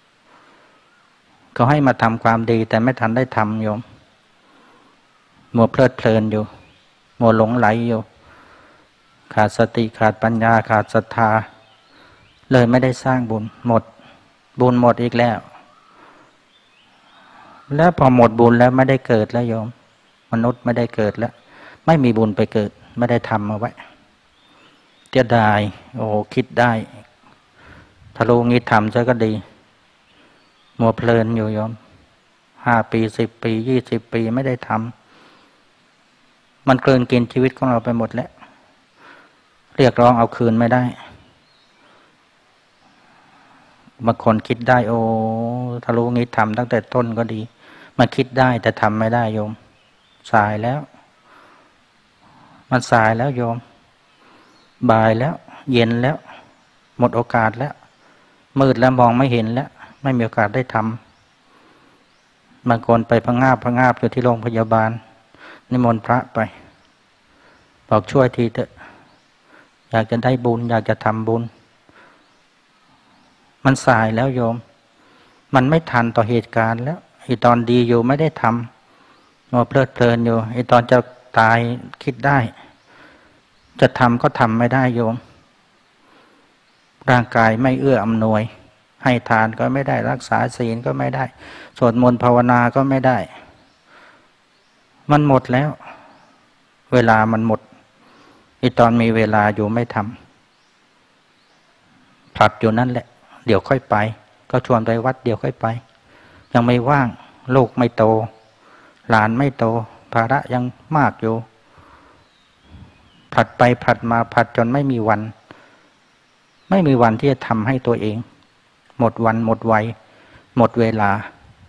เขาให้มาทำความดีแต่ไม่ทันได้ทำโยมมัวเพลิดเพลินอยู่มัวหลงไหลอยู่ขาดสติขาดปัญญาขาดศรัทธาเลยไม่ได้สร้างบุญหมดบุญหมดอีกแล้วแล้วพอหมดบุญแล้วไม่ได้เกิดแล้วโยมมนุษย์ไม่ได้เกิดแล้วไม่มีบุญไปเกิดไม่ได้ทำเอาไว้เสียดายโอ้คิดได้ถ้ารู้งี้ทำซะก็ดีมัวเพลินอยู่โยมห้าปีสิบปียี่สิบปีไม่ได้ทำมันเกินกินชีวิตของเราไปหมดแล้วเรียกร้องเอาคืนไม่ได้บางคนคิดได้โอ้ถ้ารู้งี้ทำตั้งแต่ต้นก็ดีมันคิดได้แต่ทำไม่ได้โยมสายแล้วมันสายแล้วโยมบ่ายแล้วเย็นแล้วหมดโอกาสแล้วมืดแล้วมองไม่เห็นแล้วไม่มีโอกาสได้ทำบางคนไปพะงาบพะงาบอยู่ที่โรงพยาบาลนิมนต์พระไปบอกช่วยทีเถอะอยากจะได้บุญอยากจะทำบุญมันสายแล้วโยมมันไม่ทันต่อเหตุการณ์แล้วไอ้ตอนดีอยู่ไม่ได้ทำมัวเพลิดเพลินอยู่ไอ้ตอนจะตายคิดได้จะทำก็ทำไม่ได้โยมร่างกายไม่เอื้ออำนวยให้ทานก็ไม่ได้รักษาศีลก็ไม่ได้สวดมนต์ภาวนาก็ไม่ได้มันหมดแล้วเวลามันหมดไอ้ตอนมีเวลาอยู่ไม่ทำผลัดอยู่นั่นแหละเดี๋ยวค่อยไปก็ชวนไปวัดเดี๋ยวค่อยไปยังไม่ว่างลูกไม่โตหลานไม่โตภาระยังมากอยู่ผลัดไปผลัดมาผลัดจนไม่มีวันไม่มีวันที่จะทำให้ตัวเองหมดวันหมดวัยหมดเวลา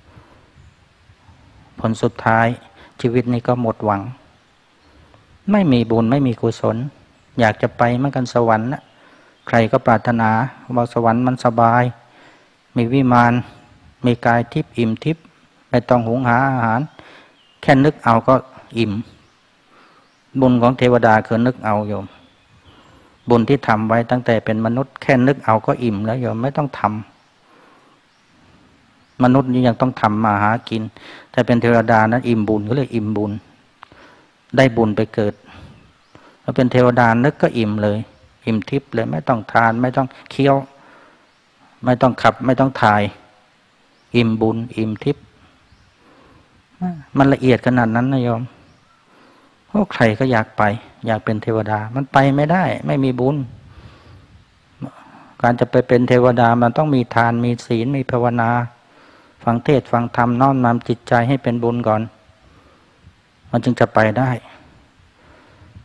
ผลสุดท้ายชีวิตนี้ก็หมดหวังไม่มีบุญไม่มีกุศลอยากจะไปเหมือนกันสวรรค์นะใครก็ปรารถนาว่าสวรรค์มันสบายมีวิมานมีกายทิพย์อิ่มทิพย์ไม่ต้องหุงหาอาหารแค่นึกเอาก็อิ่มบุญของเทวดาคือนึกเอาโยมบุญที่ทำไว้ตั้งแต่เป็นมนุษย์แค่นึกเอาก็อิ่มแล้วโยมไม่ต้องทำมนุษย์นี่ยังต้องทำมาหากินแต่เป็นเทวดานั้นอิ่มบุญก็เลยอิ่มบุญได้บุญไปเกิดแล้วเป็นเทวดานึกก็อิ่มเลยอิ่มทิพย์เลยไม่ต้องทานไม่ต้องเคี้ยวไม่ต้องขับไม่ต้องถ่ายอิ่มบุญอิ่มทิพย์มันละเอียดขนาดนั้นนะโยมพวกใครก็อยากไปอยากเป็นเทวดามันไปไม่ได้ไม่มีบุญการจะไปเป็นเทวดามันต้องมีทานมีศีลมีภาวนาฟังเทศน์ฟังธรรมน้อมนำจิตใจให้เป็นบุญก่อนมันจึงจะไปได้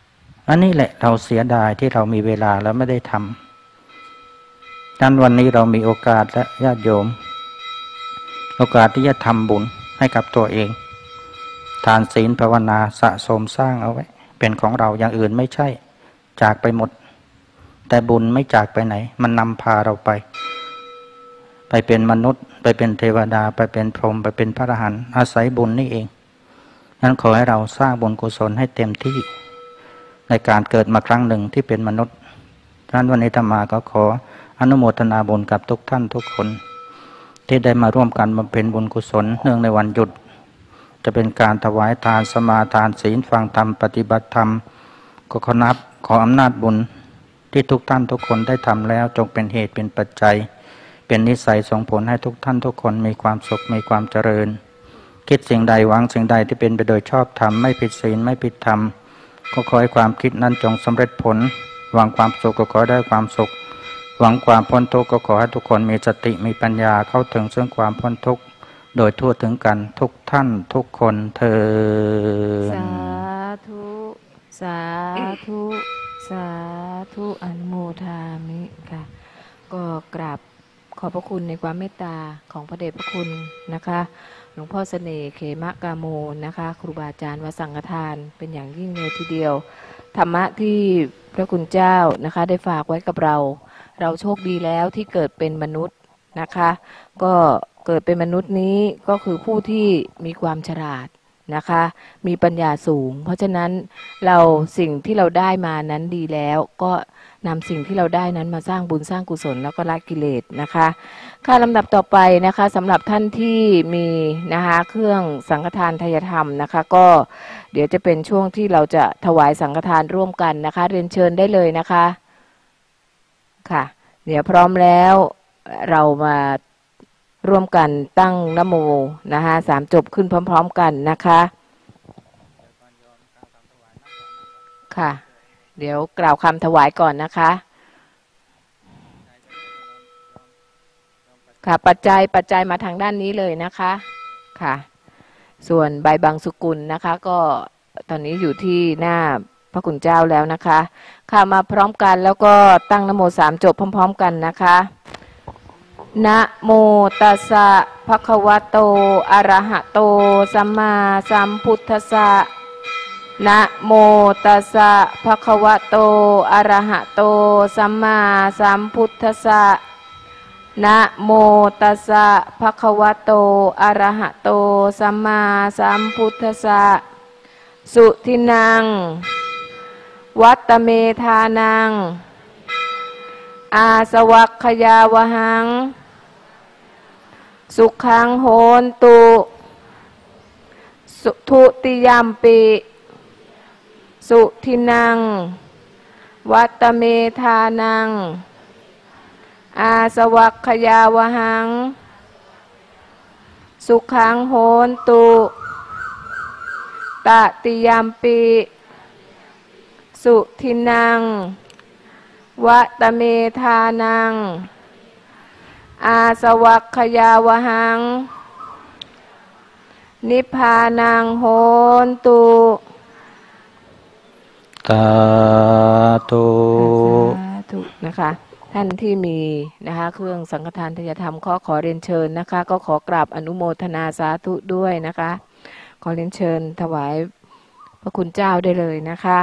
อันนี้แหละเราเสียดายที่เรามีเวลาแล้วไม่ได้ทำดังนั้นวันนี้เรามีโอกาสและญาติโยมโอกาสที่จะทำบุญให้กับตัวเองทานศีลภาวนาสะสมสร้างเอาไว้เป็นของเราอย่างอื่นไม่ใช่จากไปหมดแต่บุญไม่จากไปไหนมันนำพาเราไปไปเป็นมนุษย์ไปเป็นเทวดาไปเป็นพรหมไปเป็นพระอรหันต์อาศัยบุญนี่เองนั้นขอให้เราสร้างบุญกุศลให้เต็มที่ในการเกิดมาครั้งหนึ่งที่เป็นมนุษย์ดังนั้นวันนี้ธรรมาก็ขออนุโมทนาบุญกับทุกท่านทุกคนที่ได้มาร่วมกันบำเพ็ญบุญกุศลเนื่องในวันหยุดจะเป็นการถวายทานสมาทานศีลฟังธรรมปฏิบัติธรรมก็ขอนับขออำนาจบุญที่ทุกท่านทุกคนได้ทำแล้วจงเป็นเหตุเป็นปัจจัยเป็นนิสัยส่งผลให้ทุกท่านทุกคนมีความสุขมีความเจริญคิดสิ่งใดหวังสิ่งใดที่เป็นไปโดยชอบธรรมไม่ผิดศีลไม่ผิดธรรมก็ขอให้ความคิดนั้นจงสำเร็จผลหวังความสุขก็ขอได้ความสุขหวังความพ้นทุกข์ก็ขอให้ทุกคนมีสติมีปัญญาเข้าถึงซึ่งความพ้นทุกข์โดยทั่วถึงกันทุกท่านทุกคนเถิดสาธุสาธุสาธุอนุโมทามิค่ะก็กราบขอบพระคุณในความเมตตาของพระเดชพระคุณนะคะหลวงพ่อเสน่ห์เขมกาโมนะคะครูบาอาจารย์วัดสังฆทานเป็นอย่างยิ่งเลยทีเดียวธรรมะที่พระคุณเจ้านะคะได้ฝากไว้กับเราเราโชคดีแล้วที่เกิดเป็นมนุษย์นะคะก็เกิดเป็นมนุษย์นี้ก็คือผู้ที่มีความฉลาดนะคะมีปัญญาสูงเพราะฉะนั้นเราสิ่งที่เราได้มานั้นดีแล้วก็นำสิ่งที่เราได้นั้นมาสร้างบุญสร้างกุศลแล้วก็ละกิเลสนะคะค่ะลำดับต่อไปนะคะสำหรับท่านที่มีนะคะเครื่องสังฆทานทายธรรมนะคะก็เดี๋ยวจะเป็นช่วงที่เราจะถวายสังฆทานร่วมกันนะคะเรียนเชิญได้เลยนะคะค่ะเดี๋ยวพร้อมแล้วเรามาร่วมกันตั้งนะโมนะคะสามจบขึ้นพร้อมๆกันนะคะค่ะเดี๋ยวกล่าวคำถวายก่อนนะคะค่ะปัจจัยปัจจัยมาทางด้านนี้เลยนะคะค่ะส่วนใบบางสุกุลนะคะก็ตอนนี้อยู่ที่หน้าพระคุณเจ้าแล้วนะคะค่ะมาพร้อมกันแล้วก็ตั้งนะโมสามจบพร้อมๆกันนะคะนะโมตัสสะภะคะวะโตอะระหะโตสัมมาสัมพุทธัสสะนะโมตัสสะภะคะวะโตอะระหะโตสัมมาสัมพุทธัสสะนะโมตัสสะภะคะวะโตอะระหะโตสัมมาสัมพุทธัสสะสุทินังวัตเมธานังอาสวัคคยาวหังสุขังโหนตุสุทุติยัมปิสุทินังวัตเมธานังอาสวัคคยาวหังสุขังโหนตุตติยัมปิสุทินังวัตเมธานังอาสวัคคยาวหังนิพพานังโหนตุสาธุสาธุนะคะท่านที่มีนะคะเครื่องสังฆทานทายธรรมขอขอเรียนเชิญนะคะก็ขอกราบอนุโมทนาสาธุด้วยนะคะขอเรียนเชิญถวายพระคุณเจ้าได้เลยนะคะ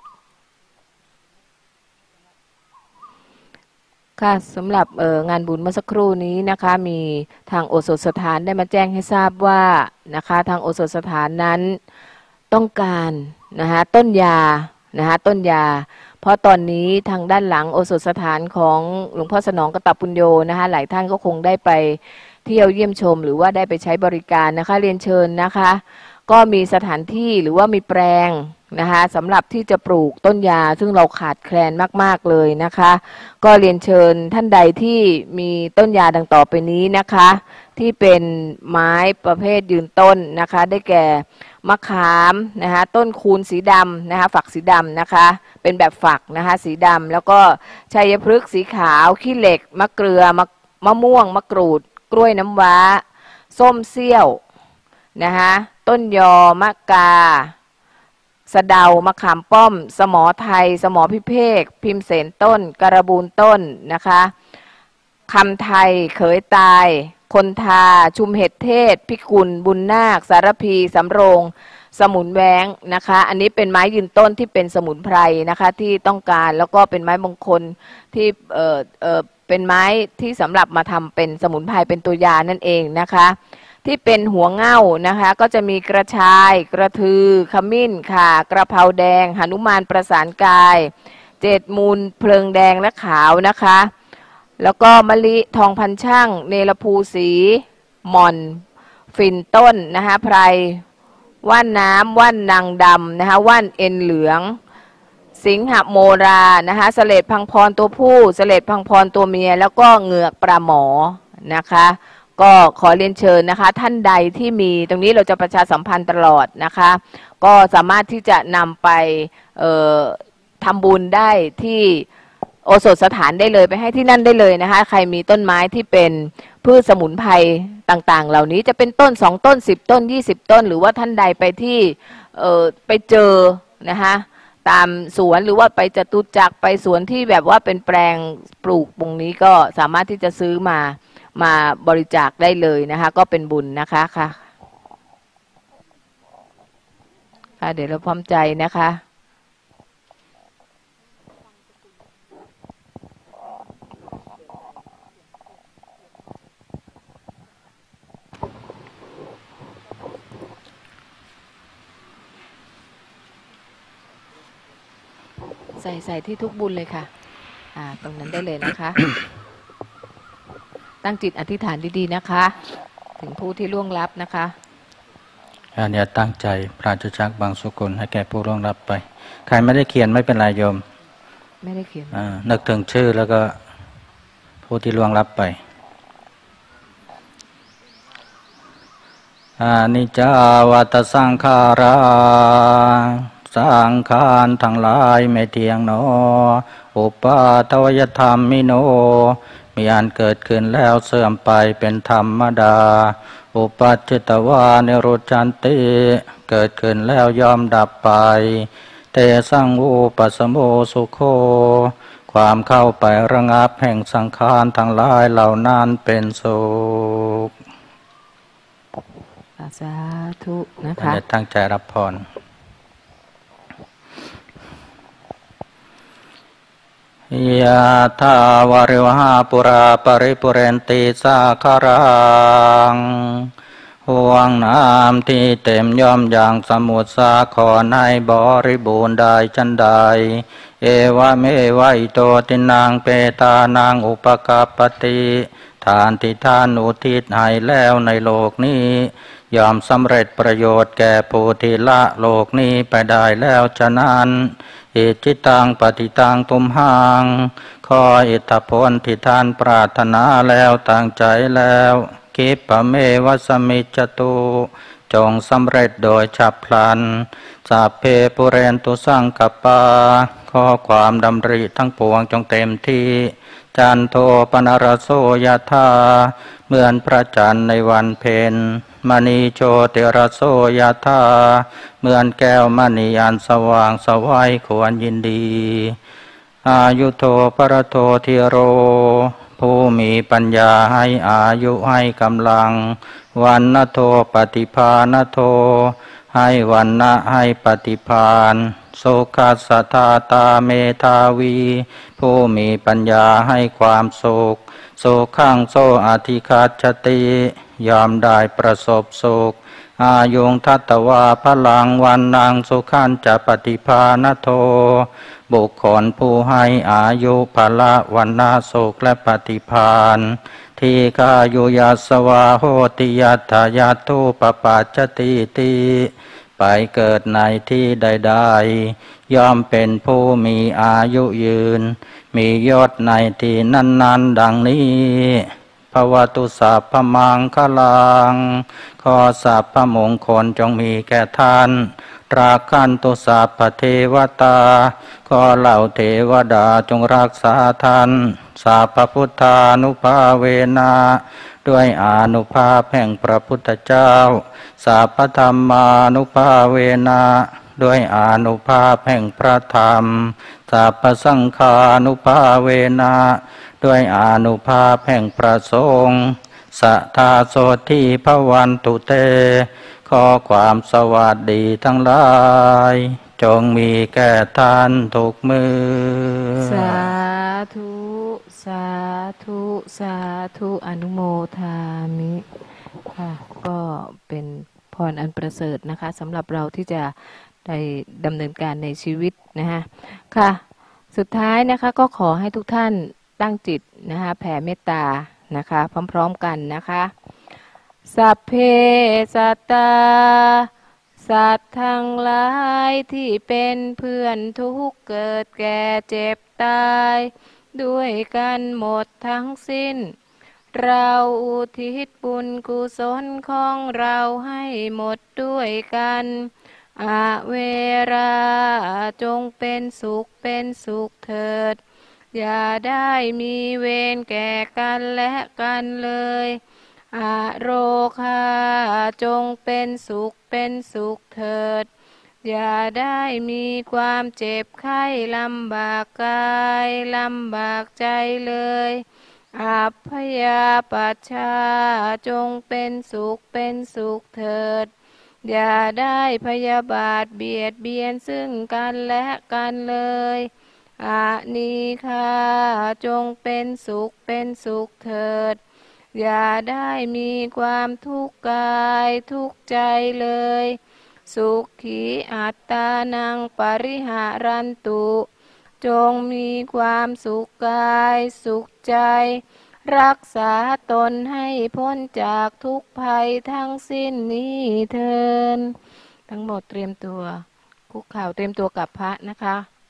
ค่ะสำหรับงานบุญเมื่อสักครู่นี้นะคะมีทางโอสถสถานได้มาแจ้งให้ทราบว่านะคะทางโอสถสถานนั้นต้องการนะคะต้นยานะคะต้นยาเพราะตอนนี้ทางด้านหลังโอสถสถานของหลวงพ่อสนองกตัปปุญโญนะคะหลายท่านก็คงได้ไปเที่ยวเยี่ยมชมหรือว่าได้ไปใช้บริการนะคะเรียนเชิญนะคะก็มีสถานที่หรือว่ามีแปลงนะคะสำหรับที่จะปลูกต้นยาซึ่งเราขาดแคลนมากๆเลยนะคะก็เรียนเชิญท่านใดที่มีต้นยาดังต่อไปนี้นะคะที่เป็นไม้ประเภทยืนต้นนะคะได้แก่มะขามนะคะต้นคูนสีดำนะคะฝักสีดำนะคะเป็นแบบฝักนะคะสีดำแล้วก็ชัยพฤกษ์สีขาวขี้เหล็กมะเกลือมะมะม่วงมะกรูดกล้วยน้ำว้าส้มเสี้ยวนะคะต้นยอมะกาสะเดามะขามป้อมสมอไทยสมอพิเภกพิมเสนต้นการบูนต้นนะคะคำไทยเขยตายคนทาชุมเห็ดเทศพิกุลบุญนาคสารพีสำโรงสมุนแวงนะคะอันนี้เป็นไม้ยืนต้นที่เป็นสมุนไพรนะคะที่ต้องการแล้วก็เป็นไม้มงคลที่เอ่อเอ่อเป็นไม้ที่สำหรับมาทำเป็นสมุนไพรเป็นตัวยานั่นเองนะคะที่เป็นหัวเง่านะคะก็จะมีกระชายกระทือขมิ้นข่ากระเพราแดงหนุมานประสานกายเจดมูลเพลิงแดงและขาวนะคะแล้วก็มะลิทองพันช่างเนรภูสีหม่อนฝิ่นต้นนะคะไพรว่านน้ำว่านนางดำนะคะว่านเอ็นเหลืองสิงหโมรานะคะเสลดพังพรตัวผู้เสลดพังพรตัวเมียแล้วก็เหงือกปลาหมอนะคะก็ขอเรียนเชิญนะคะท่านใดที่มีตรงนี้เราจะประชาสัมพันธ์ตลอดนะคะก็สามารถที่จะนำไปเอ่อทำบุญได้ที่โอสถสถานได้เลยไปให้ที่นั่นได้เลยนะคะใครมีต้นไม้ที่เป็นพืชสมุนไพรต่างๆเหล่านี้จะเป็นต้นสองต้นสิบต้นยี่สิบต้นหรือว่าท่านใดไปที่เอ่อไปเจอนะคะตามสวนหรือว่าไปจตุจักรไปสวนที่แบบว่าเป็นแปลงปลูกตรงนี้ก็สามารถที่จะซื้อมามาบริจาคได้เลยนะคะก็เป็นบุญนะคะค่ะค่ะเดี๋ยวเราพร้อมใจนะคะใส่ใส่ที่ทุกบุญเลยค่ะอ่าตรงนั้นได้เลยนะคะ ตั้งจิตอธิษฐานดีๆนะคะถึงผู้ที่ล่วงลับนะคะอันนี้ตั้งใจพระจุจักบางสุกุลให้แก่ผู้ล่วงลับไปใครไม่ได้เขียนไม่เป็นไรโยมไม่ได้เขียนอ่านึกถึงชื่อแล้วก็ผู้ที่ล่วงลับไปอานิจจาวัตสังขาราสังขารทั้งหลายไม่เที่ยงหนออุปาทวยธรรมมิโนมีอันเกิดขึ้นแล้วเสื่อมไปเป็นธรรมดาอุปัจจิตวานิโรจันติเกิดขึ้นแล้วยอมดับไปเตสังอุปสมโมสุโคความเข้าไประงับแห่งสังขารทั้งหลายเหล่านั้นเป็นสุขสาธุนะคะตั้งใจรับพรยะถาวาริวหาปุราปริปุเรนติสาคารังห่วงน้ำที่เต็มย่อมอย่างสมุทรสาครในบริบูรณ์ได้จันใดเอวะเมวะอิโตตินังเปตานังอุปกัปปติทานที่ท่านอุทิศให้แล้วในโลกนี้ยอมสำเร็จประโยชน์แก่ผู้ที่ละโลกนี้ไปได้แล้วฉะนั้นอิจิตังปฏิตังตุมหังขออิทธิพลที่ท่านปรารถนาแล้วตั้งใจแล้วกิปะเมวะสมิจจตุจงสำเร็จโดยฉับพลันสัพเพปุเรนตุสังกปาขอความดำริทั้งปวงจงเต็มที่จันโทปนรโสยธาเหมือนพระจันทร์ในวันเพ็ญมณีโชติรโสยธาเหมือนแก้วมณีอันสว่างสวัยควรยินดีอายุโทปรโทธิโรผู้มีปัญญาให้อายุให้กำลังวันนโทปฏิภาณโทให้วันนะให้ปฏิภาณโสคัสสทาตาเมธาวีผู้มีปัญญาให้ความสุขโสขังโสอธิคัจฉติยอมได้ประสบสุขอายุงทัตตวาพลังวันนางสุขันจะปฏิภาณโทบุคคลผู้ให้อายุพละวันนาสุขและปฏิภาณทีฆายุยัสสวาโหติยัตถายัตถุปปัจจติติไปเกิดในที่ใดๆย่อมเป็นผู้มีอายุยืนมียศในที่นั้นๆดังนี้ภวตุสัพพมังคลังขอสัพพมงคลจงมีแก่ท่านราคันตุสัพพเทวตาขอเหล่าเทวดาจงรักษาท่านสัพพพุทธานุภาเวนะด้วยอานุภาพแห่งพระพุทธเจ้าสัพพธรรมานุภาเวนะด้วยอานุภาพแห่งพระธรรมสัพพสังฆานุภาเวนะด้วยอานุภาพแห่งพระสงฆ์สัทธาโสทิภวันตุเตขอความสวัสดีทั้งหลายจงมีแก่ท่านทุกมือสาธุสาธุสาธุอนุโมทามิค่ะก็เป็นพรอันประเสริฐนะคะสำหรับเราที่จะได้ดำเนินการในชีวิตนะคะค่ะสุดท้ายนะคะก็ขอให้ทุกท่านตั้งจิตนะคะแผ่เมตตานะคะพร้อมๆกันนะคะสัพเพสัตตาสัตว์ทั้งหลายที่เป็นเพื่อนทุกข์เกิดแก่เจ็บตายด้วยกันหมดทั้งสิ้นเราอุทิศบุญกุศลของเราให้หมดด้วยกันอาเวราจงเป็นสุขเป็นสุขเถิดอย่าได้มีเวรแก่กันและกันเลยอาโรคาจงเป็นสุขเป็นสุขเถิดอย่าได้มีความเจ็บไข้ลำบากกายลำบากใจเลยอัพยาปัชชาจงเป็นสุขเป็นสุขเถิดอย่าได้พยาบาทเบียดเบียนซึ่งกันและกันเลยอานีคาจงเป็นสุขเป็นสุขเถิดอย่าได้มีความทุกข์กายทุกข์ใจเลยสุขีอัตตานังปริหารันตุจงมีความสุขกายสุขใจรักษาตนให้พ้นจากทุกภัยทั้งสิ้นนี้เถิดทั้งหมดเตรียมตัวคุกเข่าเตรียมตัวกับพระนะคะ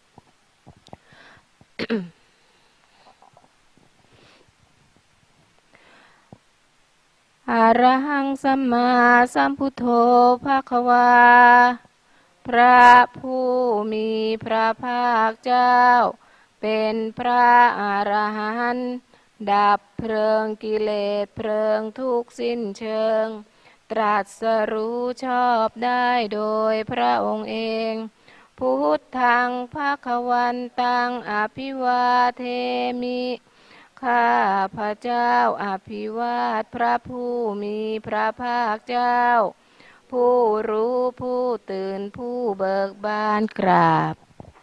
อะระหังสัมมาสัมพุทโธภควาพระผู้มีพระภาคเจ้าเป็นพระอรหันต์ดับเพลิงกิเลสเพลิงทุกข์สิ้นเชิงตรัสรู้ชอบได้โดยพระองค์เองพุทธังภควันตังอภิวาเทมิข้าพระเจ้าอภิวาทพระผู้มีพระภาคเจ้าผู้รู้ผู้ตื่นผู้เบิกบานกราบ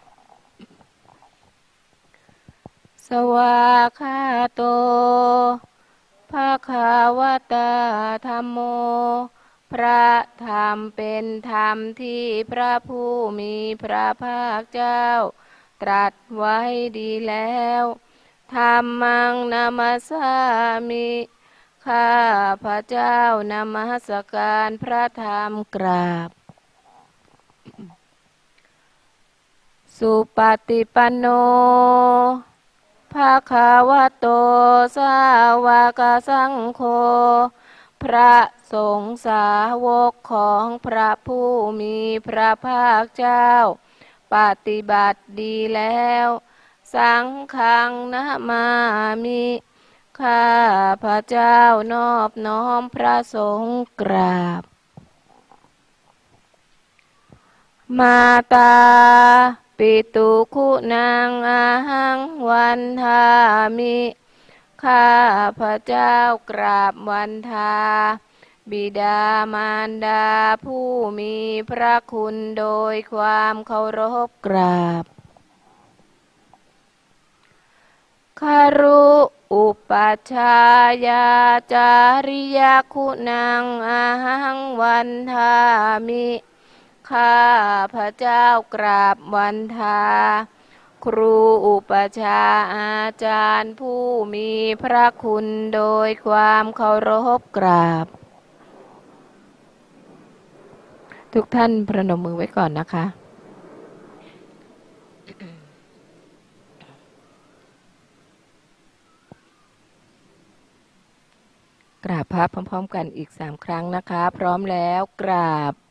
สวากขาโตภควตาธัมโมพระธรรมเป็นธรรมที่พระผู้มีพระภาคเจ้าตรัสไว้ดีแล้วธัมมังนามัสสามิข้าพระเจ้านมัสการพระธรรมกราบสุปฏิปันโนภควโตสาวกสังโฆพระสงฆ์สาวกของพระผู้มีพระภาคเจ้าปฏิบัติดีแล้วสังฆังนะมามิข้าพระเจ้านอบน้อมพระสงฆ์กราบมาตาปิตุคุณังอาหังวันทามิข้าพระเจ้ากราบวันทาบิดามารดาผู้มีพระคุณโดยความเคารพกราบคารุอุปัชฌายาจาริยคุณังอาหังวันทามิข้าพระเจ้ากราบวันทาครูอุปัชฌาย์อาจารย์ผู้มีพระคุณโดยความเคารพกราบทุกท่านประนมมือไว้ก่อนนะคะกราบพระพร้อมๆกันอีกสามครั้งนะคะพร้อมแล้วกราบ